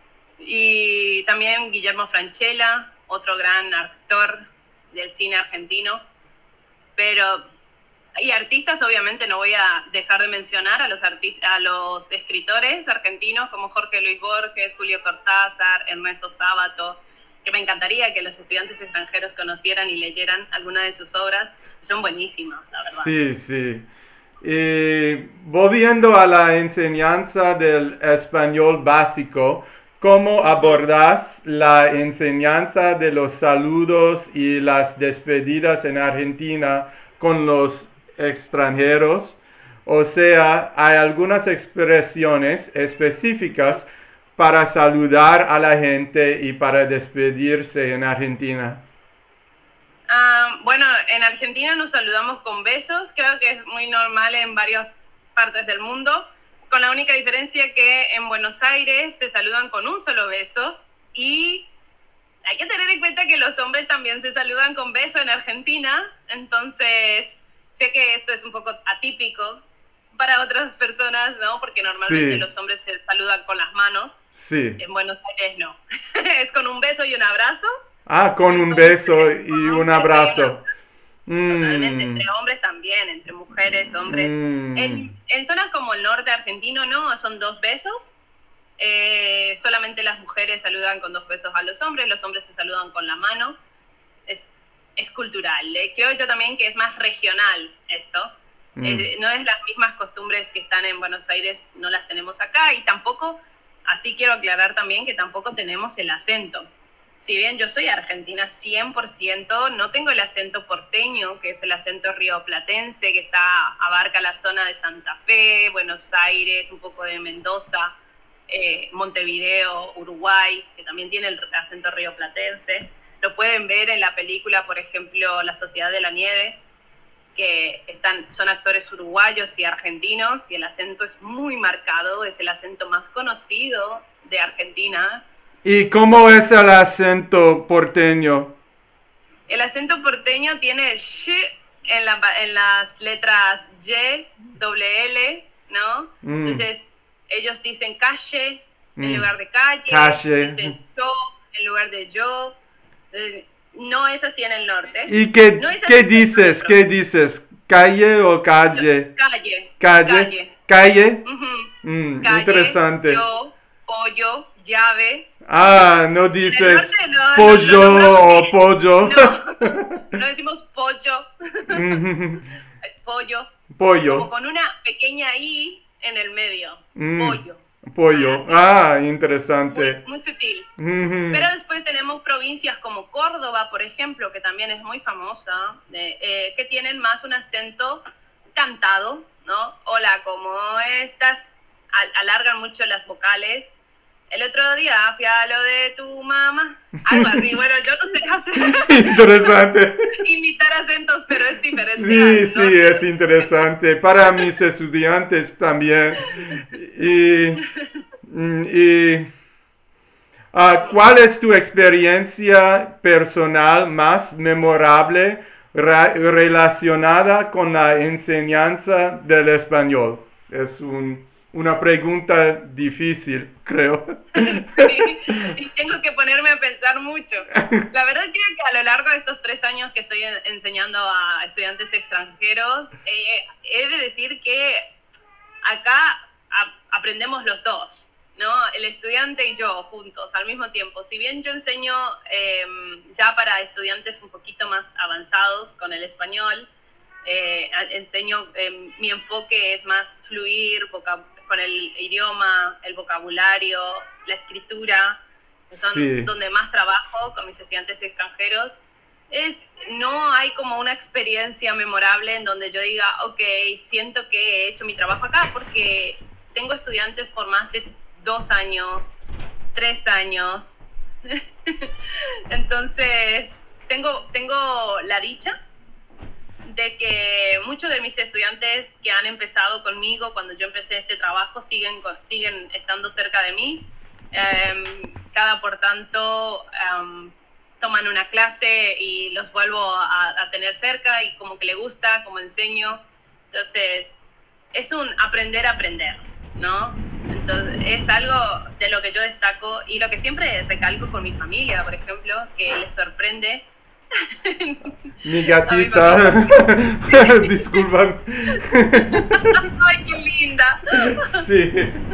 Y también Guillermo Francella, otro gran actor del cine argentino. Pero, y artistas, obviamente no voy a dejar de mencionar a los, a los escritores argentinos como Jorge Luis Borges, Julio Cortázar, Ernesto Sábato, que me encantaría que los estudiantes extranjeros conocieran y leyeran alguna de sus obras. Son buenísimas, la verdad. Sí, sí. Eh, volviendo a la enseñanza del español básico, ¿cómo abordas la enseñanza de los saludos y las despedidas en Argentina con los extranjeros? O sea, ¿hay algunas expresiones específicas para saludar a la gente y para despedirse en Argentina? Uh, bueno, en Argentina nos saludamos con besos. Creo que es muy normal en varias partes del mundo, con la única diferencia que en Buenos Aires se saludan con un solo beso, y hay que tener en cuenta que los hombres también se saludan con beso en Argentina. Entonces sé que esto es un poco atípico para otras personas, ¿no? Porque normalmente sí. los hombres se saludan con las manos. Sí. En Buenos Aires no. Es con un beso y un abrazo. Ah, con un beso y un abrazo. Totalmente, mm. entre hombres también, entre mujeres, hombres. Mm. En, en zonas como el norte argentino, no, son dos besos. Eh, solamente las mujeres saludan con dos besos a los hombres, los hombres se saludan con la mano. Es, es cultural. Eh. Creo yo también que es más regional esto. Mm. Eh, no es las mismas costumbres que están en Buenos Aires, no las tenemos acá. Y tampoco, así quiero aclarar también que tampoco tenemos el acento. Si bien yo soy argentina cien por ciento, no tengo el acento porteño, que es el acento rioplatense, que está, abarca la zona de Santa Fe, Buenos Aires, un poco de Mendoza, eh, Montevideo, Uruguay, que también tiene el acento rioplatense. Lo pueden ver en la película, por ejemplo, La Sociedad de la Nieve, que están, son actores uruguayos y argentinos, y el acento es muy marcado, es el acento más conocido de Argentina. ¿Y cómo es el acento porteño? El acento porteño tiene el sh en, la, en las letras Y, doble L, ¿no? Mm. Entonces, ellos dicen calle, en Mm. lugar de calle, Calle. dicen yo en lugar de yo. Eh, no es así en el norte. ¿Y qué, No es así qué en el dices? centro. ¿Qué dices? ¿Calle o calle? Calle. Calle. Calle. ¿Calle? Ujú. Mm, Calle, interesante. yo, pollo, llave. Ah, no En el dices norte no, no, pollo no nombramos o bien. pollo. No, no decimos pollo, Mm, es pollo. Como pollo. con una pequeña i en el medio. Mm, Pollo. pollo. Así. Ah, Muy, interesante. muy sutil. Mhm. Pero después tenemos provincias como Córdoba, por ejemplo, que también es muy famosa, eh, eh, que tienen más un acento cantado, ¿no? Hola, ¿cómo estás? Al- alargan mucho las vocales. El otro día fui a lo de tu mamá. Algo así. Bueno, yo no sé hacer Interesante. imitar acentos, pero es diferente Sí, al sí, norte. es interesante. Para mis estudiantes también. Y, mm, y, ah, ¿cuál es tu experiencia personal más memorable ra- relacionada con la enseñanza del español? Es un- una pregunta difícil, creo. Sí, y tengo que ponerme a pensar mucho. La verdad es que a lo largo de estos tres años que estoy en- enseñando a estudiantes extranjeros, eh, he de decir que acá a- aprendemos los dos, ¿no? El estudiante y yo juntos al mismo tiempo. Si bien yo enseño eh, ya para estudiantes un poquito más avanzados con el español, eh, a- enseño, eh, mi enfoque es más fluir voca- con el idioma, el vocabulario, la escritura, que son Sí. donde más trabajo con mis estudiantes extranjeros. Es, no hay como una experiencia memorable en donde yo diga, ok, siento que he hecho mi trabajo acá, porque tengo estudiantes por más de dos años, tres años. Entonces, tengo, tengo la dicha de que muchos de mis estudiantes que han empezado conmigo cuando yo empecé este trabajo siguen, con- siguen estando cerca de mí. Em, cada por tanto em, toman una clase y los vuelvo a, a tener cerca y como que le gusta, como enseño. Entonces, es un aprender a aprender, ¿no? Entonces, es algo de lo que yo destaco y lo que siempre recalco con mi familia, por ejemplo, que les sorprende. Mi A mi gatita. Disculpa. ¡Ay, qué linda! Sí.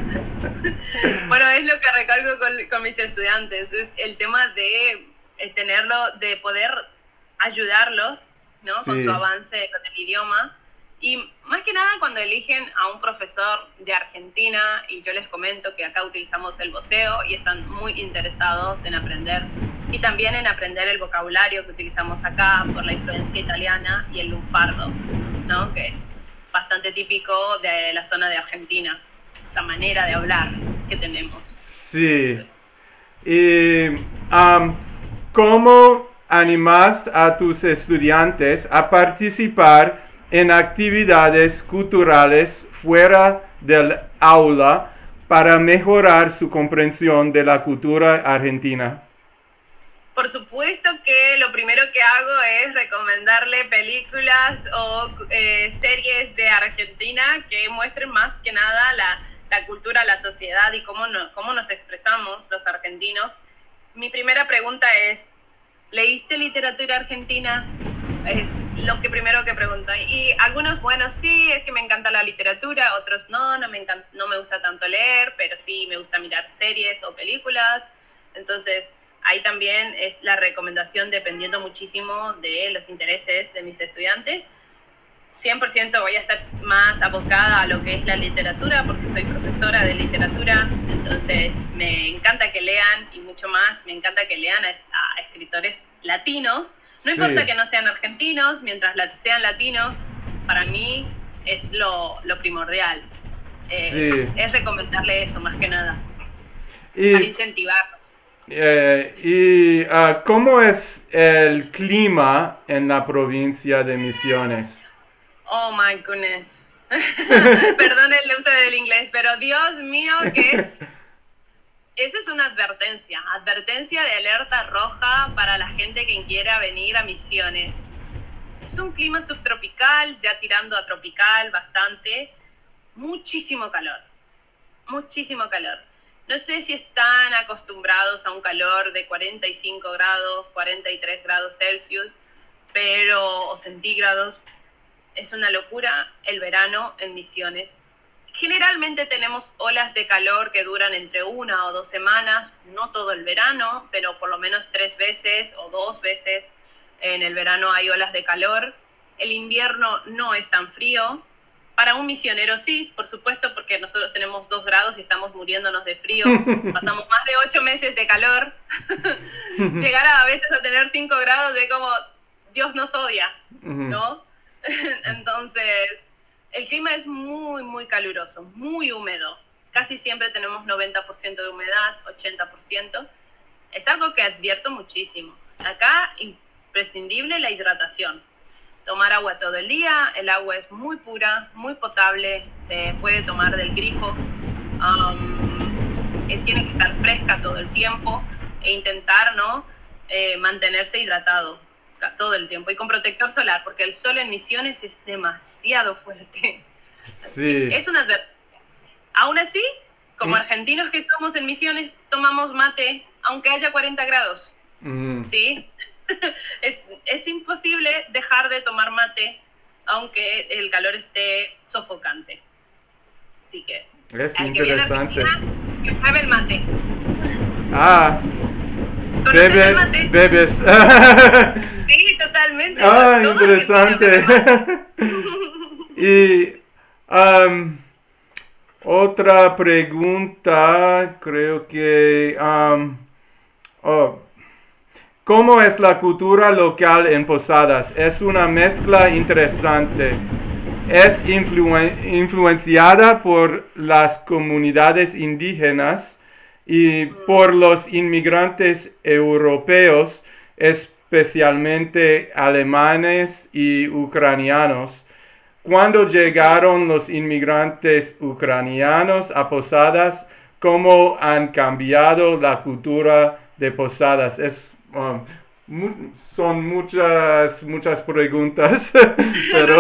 Bueno, es lo que recalco con, con mis estudiantes, es el tema de eh, tenerlo, de poder ayudarlos, ¿no? Con Sí. su avance con el idioma. Y más que nada cuando eligen a un profesor de Argentina y yo les comento que acá utilizamos el voceo y están muy interesados en aprender. Y también en aprender el vocabulario que utilizamos acá por la influencia italiana y el lunfardo, ¿no? Que es bastante típico de la zona de Argentina, esa manera de hablar que tenemos. Sí. Entonces, Y am, ¿cómo animas a tus estudiantes a participar en actividades culturales fuera del aula para mejorar su comprensión de la cultura argentina? por supuesto que lo primero que hago es recomendarle películas o eh, series de Argentina que muestren más que nada la, la cultura, la sociedad y cómo, no, cómo nos expresamos los argentinos. Mi primera pregunta es, ¿leíste literatura argentina? Es lo que primero que pregunto. Y algunos, bueno, sí, es que me encanta la literatura, otros no, no me, encanta, no me gusta tanto leer, pero sí me gusta mirar series o películas. Entonces, ahí también es la recomendación dependiendo muchísimo de los intereses de mis estudiantes. cien por ciento voy a estar más abocada a lo que es la literatura porque soy profesora de literatura, entonces me encanta que lean y mucho más, me encanta que lean a, a escritores latinos. No Sí. importa que no sean argentinos, mientras la, sean latinos, para mí es lo, lo primordial. Eh, Sí. Es recomendarle eso más que nada, Y, para incentivarlos. eh, y ah, ¿cómo es el clima en la provincia de Misiones? Oh my goodness. Perdón el uso del inglés, pero Dios mío, que es. Eso es una advertencia. Advertencia de alerta roja para la gente que quiera venir a Misiones. Es un clima subtropical, ya tirando a tropical bastante. Muchísimo calor. Muchísimo calor. No sé si están acostumbrados a un calor de cuarenta y cinco grados, cuarenta y tres grados Celsius, pero, o centígrados. Es una locura el verano en Misiones. Generalmente tenemos olas de calor que duran entre una o dos semanas, no todo el verano, pero por lo menos tres veces o dos veces en el verano hay olas de calor. El invierno no es tan frío. Para un misionero sí, por supuesto, porque nosotros tenemos dos grados y estamos muriéndonos de frío. Pasamos más de ocho meses de calor. Llegar a, a veces a tener cinco grados de como Dios nos odia, ¿no? Entonces, el clima es muy, muy caluroso, muy húmedo. Casi siempre tenemos noventa por ciento de humedad, ochenta por ciento. Es algo que advierto muchísimo. Acá, imprescindible la hidratación. Tomar agua todo el día, el agua es muy pura, muy potable, se puede tomar del grifo. Um, tiene que estar fresca todo el tiempo e intentar, ¿no?, eh, mantenerse hidratado todo el tiempo y con protector solar, porque el sol en Misiones es demasiado fuerte. Sí. Es una advertencia. Aún así, como mm. argentinos que estamos en Misiones, tomamos mate aunque haya cuarenta grados. Mm. ¿Sí? es, es imposible dejar de tomar mate aunque el calor esté sofocante. Así que es interesante. Que pruebe el mate. Ah. ¿Conoces Bebe, el mate? Bebes. Sí, totalmente. Ah, todo interesante. Y um, otra pregunta, creo que... Um, oh, ¿cómo es la cultura local en Posadas? Es una mezcla interesante. Es influen- influenciada por las comunidades indígenas y por los inmigrantes europeos, especialmente alemanes y ucranianos. Cuando llegaron los inmigrantes ucranianos a Posadas, ¿cómo han cambiado la cultura de Posadas? Es, um, mu- son muchas, muchas preguntas, pero...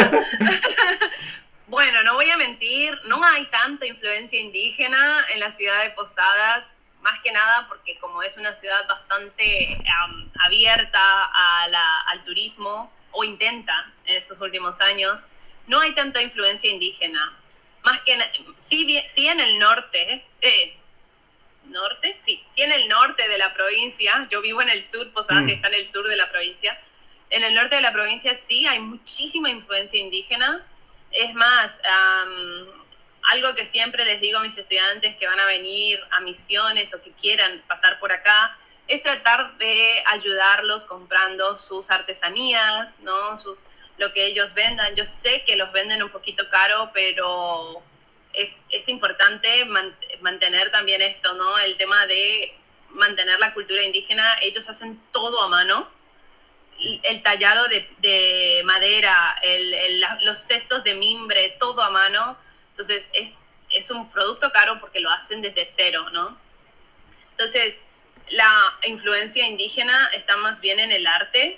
Bueno, no voy a mentir, no hay tanta influencia indígena en la ciudad de Posadas, más que nada porque como es una ciudad bastante um, abierta a la, al turismo, o intenta en estos últimos años, no hay tanta influencia indígena. Más que, sí, sí en el norte, eh, ¿norte? Sí, sí en el norte de la provincia, yo vivo en el sur, Posadas mm. está en el sur de la provincia, en el norte de la provincia sí hay muchísima influencia indígena. Es más, um, algo que siempre les digo a mis estudiantes que van a venir a Misiones o que quieran pasar por acá, es tratar de ayudarlos comprando sus artesanías, ¿no? Sus, lo que ellos vendan. Yo sé que los venden un poquito caro, pero es, es importante man, mantener también esto, ¿no? El tema de mantener la cultura indígena. Ellos hacen todo a mano. El tallado de, de madera, el, el, los cestos de mimbre, todo a mano. Entonces es, es un producto caro porque lo hacen desde cero, ¿no? Entonces la influencia indígena está más bien en el arte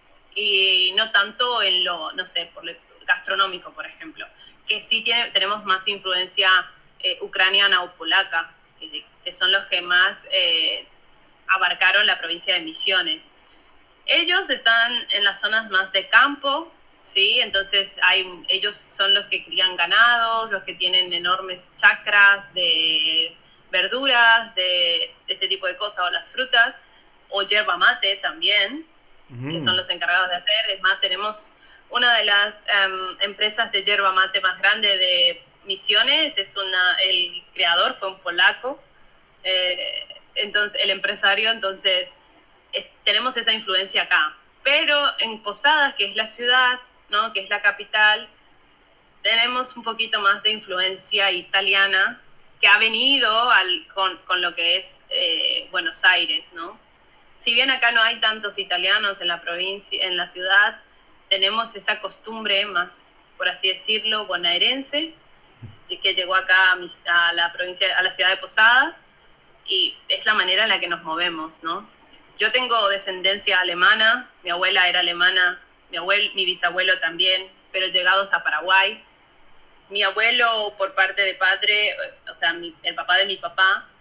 y no tanto en lo, no sé, por lo gastronómico, por ejemplo, que sí tiene, tenemos más influencia eh, ucraniana o polaca, que, que son los que más eh, abarcaron la provincia de Misiones. Ellos están en las zonas más de campo, ¿sí? Entonces hay, ellos son los que crían ganados, los que tienen enormes chacras de verduras, de, de este tipo de cosas, o las frutas, o yerba mate también, mm. que son los encargados de hacer. Es más, tenemos una de las um, empresas de yerba mate más grande de Misiones, es una, el creador fue un polaco, eh, entonces, el empresario, entonces... Es, tenemos esa influencia acá, pero en Posadas, que es la ciudad, ¿no?, que es la capital, tenemos un poquito más de influencia italiana que ha venido al, con, con lo que es eh, Buenos Aires, ¿no? Si bien acá no hay tantos italianos en la provincia, en la ciudad, tenemos esa costumbre más, por así decirlo, bonaerense, que llegó acá a, mis, a la provincia, a la ciudad de Posadas, y es la manera en la que nos movemos, ¿no? Yo tengo descendencia alemana, mi abuela era alemana, mi, abuelo, mi bisabuelo también, pero llegados a Paraguay. Mi abuelo, por parte de padre, o sea, mi, el papá de mi papá,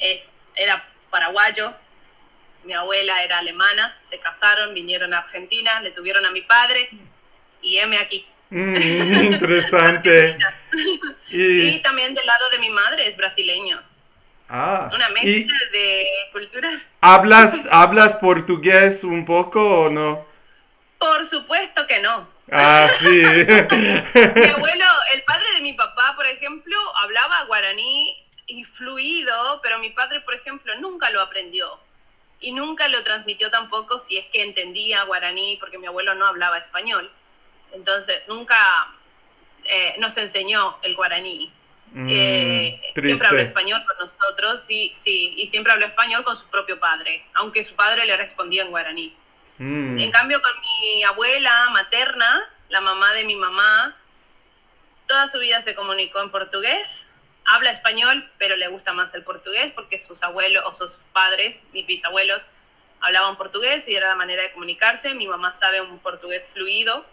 es, era paraguayo, mi abuela era alemana, se casaron, vinieron a Argentina, le tuvieron a mi padre y heme aquí. Mm, interesante. y... y, y también del lado de mi madre es brasileño. ah, Una mezcla y de culturas. ¿hablas, ¿hablas portugués un poco o no? Por supuesto que no. Ah, sí. Mi abuelo, el padre de mi papá, por ejemplo, hablaba guaraní y fluido, pero mi padre, por ejemplo, nunca lo aprendió. Y nunca lo transmitió tampoco, si es que entendía guaraní, porque mi abuelo no hablaba español. Entonces, nunca eh, nos enseñó el guaraní. Mm, eh, siempre habló español con nosotros, sí, sí, y siempre habló español con su propio padre, aunque su padre le respondía en guaraní. Mm. En cambio, con mi abuela materna, la mamá de mi mamá, toda su vida se comunicó en portugués. Habla español, pero le gusta más el portugués porque sus abuelos o sus padres, mis bisabuelos, hablaban portugués y era la manera de comunicarse. Mi mamá sabe un portugués fluido,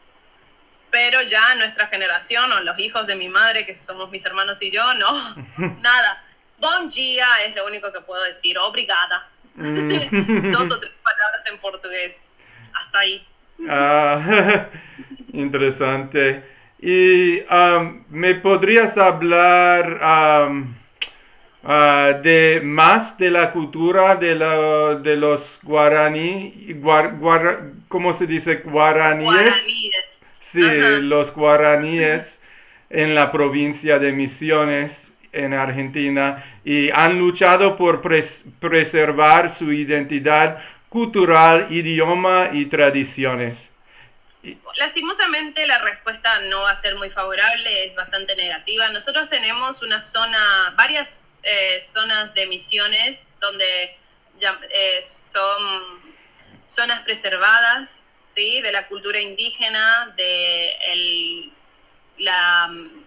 pero ya nuestra generación o los hijos de mi madre, que somos mis hermanos y yo, no, nada. Bom dia es lo único que puedo decir, obrigada. Dos o tres palabras en portugués, hasta ahí. Ah, interesante. Y um, ¿me podrías hablar um, uh, de más de la cultura de, la, de los guaraní? Guar, guar, ¿Cómo se dice? ¿Guaraníes? Guaraníes. Sí, Ajá. los guaraníes en la provincia de Misiones, en Argentina, y han luchado por pres preservar su identidad cultural, idioma y tradiciones. Lastimosamente la respuesta no va a ser muy favorable, es bastante negativa. Nosotros tenemos una zona, varias eh, zonas de misiones donde ya, eh, son zonas preservadas, ¿sí? De la cultura indígena, de el, la um,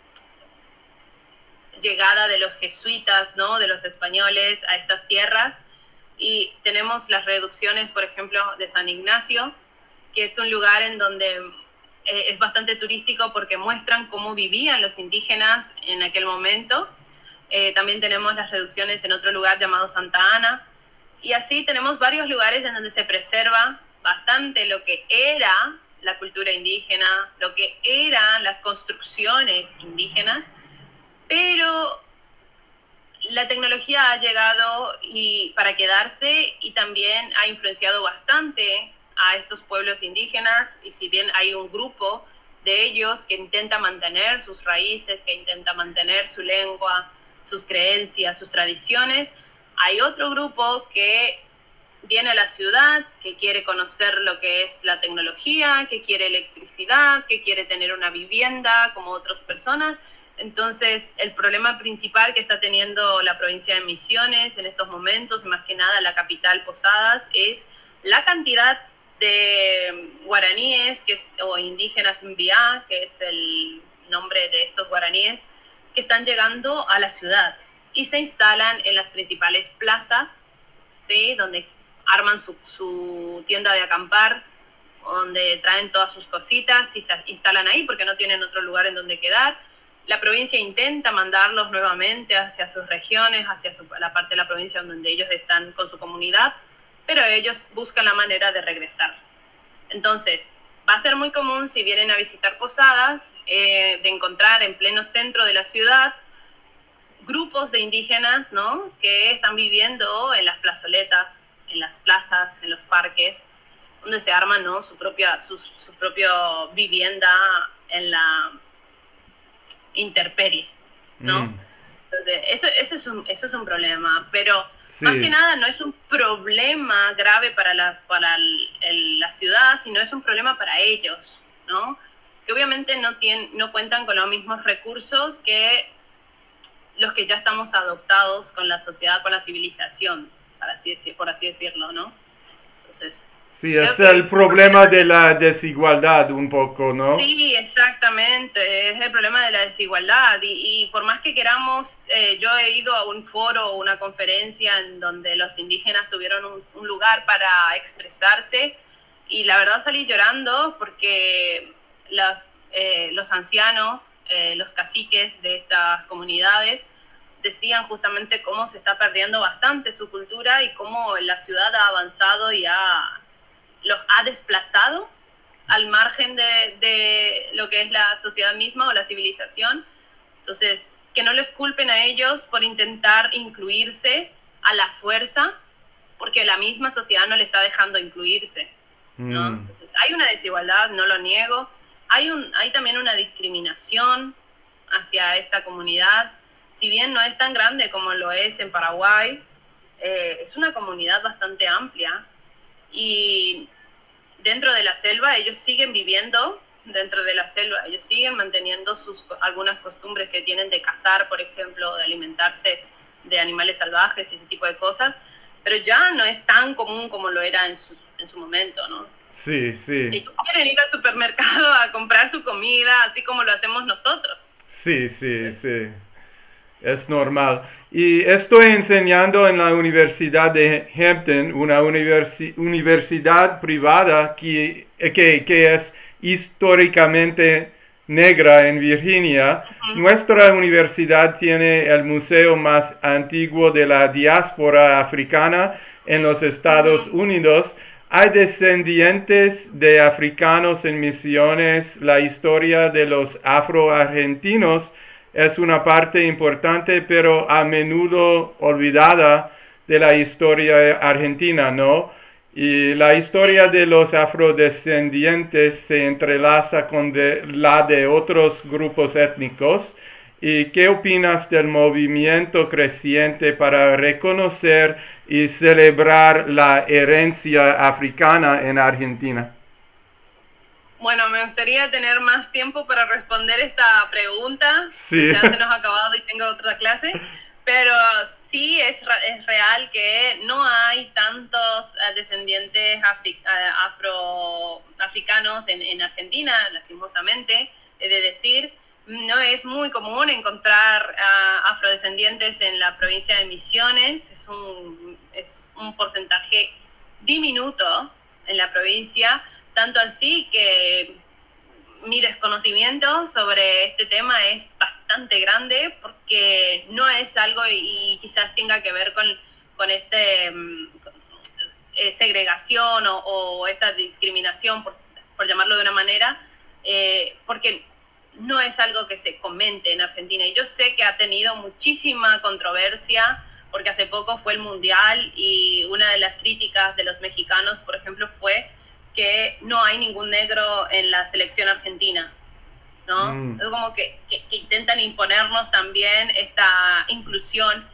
llegada de los jesuitas, ¿no? De los españoles a estas tierras. Y tenemos las reducciones, por ejemplo, de San Ignacio, que es un lugar en donde eh, es bastante turístico porque muestran cómo vivían los indígenas en aquel momento. Eh, también tenemos las reducciones en otro lugar llamado Santa Ana. Y así tenemos varios lugares en donde se preserva bastante lo que era la cultura indígena, lo que eran las construcciones indígenas, pero la tecnología ha llegado y, para quedarse, y también ha influenciado bastante a estos pueblos indígenas, y si bien hay un grupo de ellos que intenta mantener sus raíces, que intenta mantener su lengua, sus creencias, sus tradiciones, hay otro grupo que viene a la ciudad, que quiere conocer lo que es la tecnología, que quiere electricidad, que quiere tener una vivienda como otras personas. Entonces, el problema principal que está teniendo la provincia de Misiones en estos momentos, más que nada la capital Posadas, es la cantidad de guaraníes que es, o indígenas Mbiá, que es el nombre de estos guaraníes, que están llegando a la ciudad y se instalan en las principales plazas, ¿sí? Donde arman su, su tienda de acampar, donde traen todas sus cositas y se instalan ahí porque no tienen otro lugar en donde quedar. La provincia intenta mandarlos nuevamente hacia sus regiones, hacia su, la parte de la provincia donde ellos están con su comunidad, pero ellos buscan la manera de regresar. Entonces, va a ser muy común, si vienen a visitar Posadas, eh, de encontrar en pleno centro de la ciudad grupos de indígenas, ¿no? Que están viviendo en las plazoletas, en las plazas, en los parques, donde se arman, ¿no? su propia su, su propia vivienda en la intemperie, ¿no? Mm. Entonces, eso, eso, es un, eso es un problema, pero sí, más que nada no es un problema grave para la, para el, el, la ciudad, sino es un problema para ellos, ¿no? Que obviamente no, tienen, no cuentan con los mismos recursos que los que ya estamos adoptados con la sociedad, con la civilización, para así decir, por así decirlo, ¿no? Entonces, sí, es el problema de la desigualdad un poco, ¿no? Sí, exactamente, es el problema de la desigualdad y, y por más que queramos, eh, yo he ido a un foro o una conferencia en donde los indígenas tuvieron un, un lugar para expresarse y la verdad salí llorando porque los, eh, los ancianos, eh, los caciques de estas comunidades decían justamente cómo se está perdiendo bastante su cultura y cómo la ciudad ha avanzado y ha, los ha desplazado al margen de, de lo que es la sociedad misma o la civilización. Entonces, que no les culpen a ellos por intentar incluirse a la fuerza, porque la misma sociedad no le está dejando incluirse, ¿no? Mm. Entonces, hay una desigualdad, no lo niego. Hay, un, hay también una discriminación hacia esta comunidad. Si bien no es tan grande como lo es en Paraguay, eh, es una comunidad bastante amplia. Y dentro de la selva, ellos siguen viviendo dentro de la selva. Ellos siguen manteniendo sus, algunas costumbres que tienen de cazar, por ejemplo, de alimentarse de animales salvajes y ese tipo de cosas. Pero ya no es tan común como lo era en su, en su momento, ¿no? Sí, sí. Y quieren ir al supermercado a comprar su comida, así como lo hacemos nosotros. Sí, sí, sí, sí. Es normal. Y estoy enseñando en la Universidad de Hampton, una universi universidad privada que, que, que es históricamente negra en Virginia. Uh-huh. Nuestra universidad tiene el museo más antiguo de la diáspora africana en los Estados uh-huh. Unidos. Hay descendientes de africanos en Misiones. La historia de los afroargentinos es una parte importante, pero a menudo olvidada de la historia argentina, ¿no? Y la historia de los afrodescendientes se entrelaza con de, la de otros grupos étnicos. ¿Y qué opinas del movimiento creciente para reconocer y celebrar la herencia africana en Argentina? Bueno, me gustaría tener más tiempo para responder esta pregunta. Sí. Ya se nos ha acabado y tengo otra clase. Pero sí es, es real que no hay tantos uh, descendientes afri, uh, afro, africanos en, en Argentina, lastimosamente, he de decir. No es muy común encontrar uh, afrodescendientes en la provincia de Misiones. Es un, es un porcentaje diminuto en la provincia, tanto así que mi desconocimiento sobre este tema es bastante grande, porque no es algo y quizás tenga que ver con, con este con, eh, segregación o, o esta discriminación, por, por llamarlo de una manera, eh, porque no es algo que se comente en Argentina. Y yo sé que ha tenido muchísima controversia, porque hace poco fue el Mundial y una de las críticas de los mexicanos, por ejemplo, fue que no hay ningún negro en la selección argentina, ¿no? Mm. Es como que, que, que intentan imponernos también esta inclusión,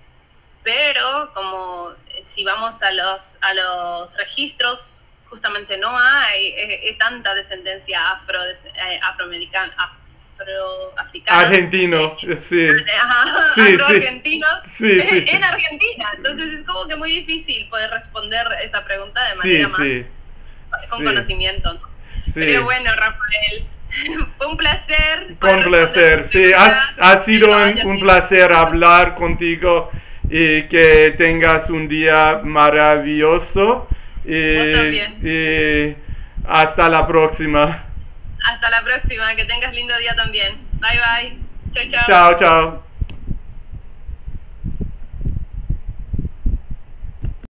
pero como si vamos a los, a los registros, justamente no hay eh, eh, tanta descendencia afro, eh, afroamericana, afroafricana. Argentino, eh, sí. Ajá, sí, afroargentinos sí, sí. en Argentina. Entonces es como que muy difícil poder responder esa pregunta de manera sí, más... Sí. con sí. conocimiento, ¿no? Sí. Pero bueno, Rafael, fue un placer. Con placer, sí, has, ha sido un, un placer hablar contigo y que tengas un día maravilloso. Y, Vos también. Y hasta la próxima. Hasta la próxima, que tengas lindo día también. Bye bye. Chao, chao. Chao, chao.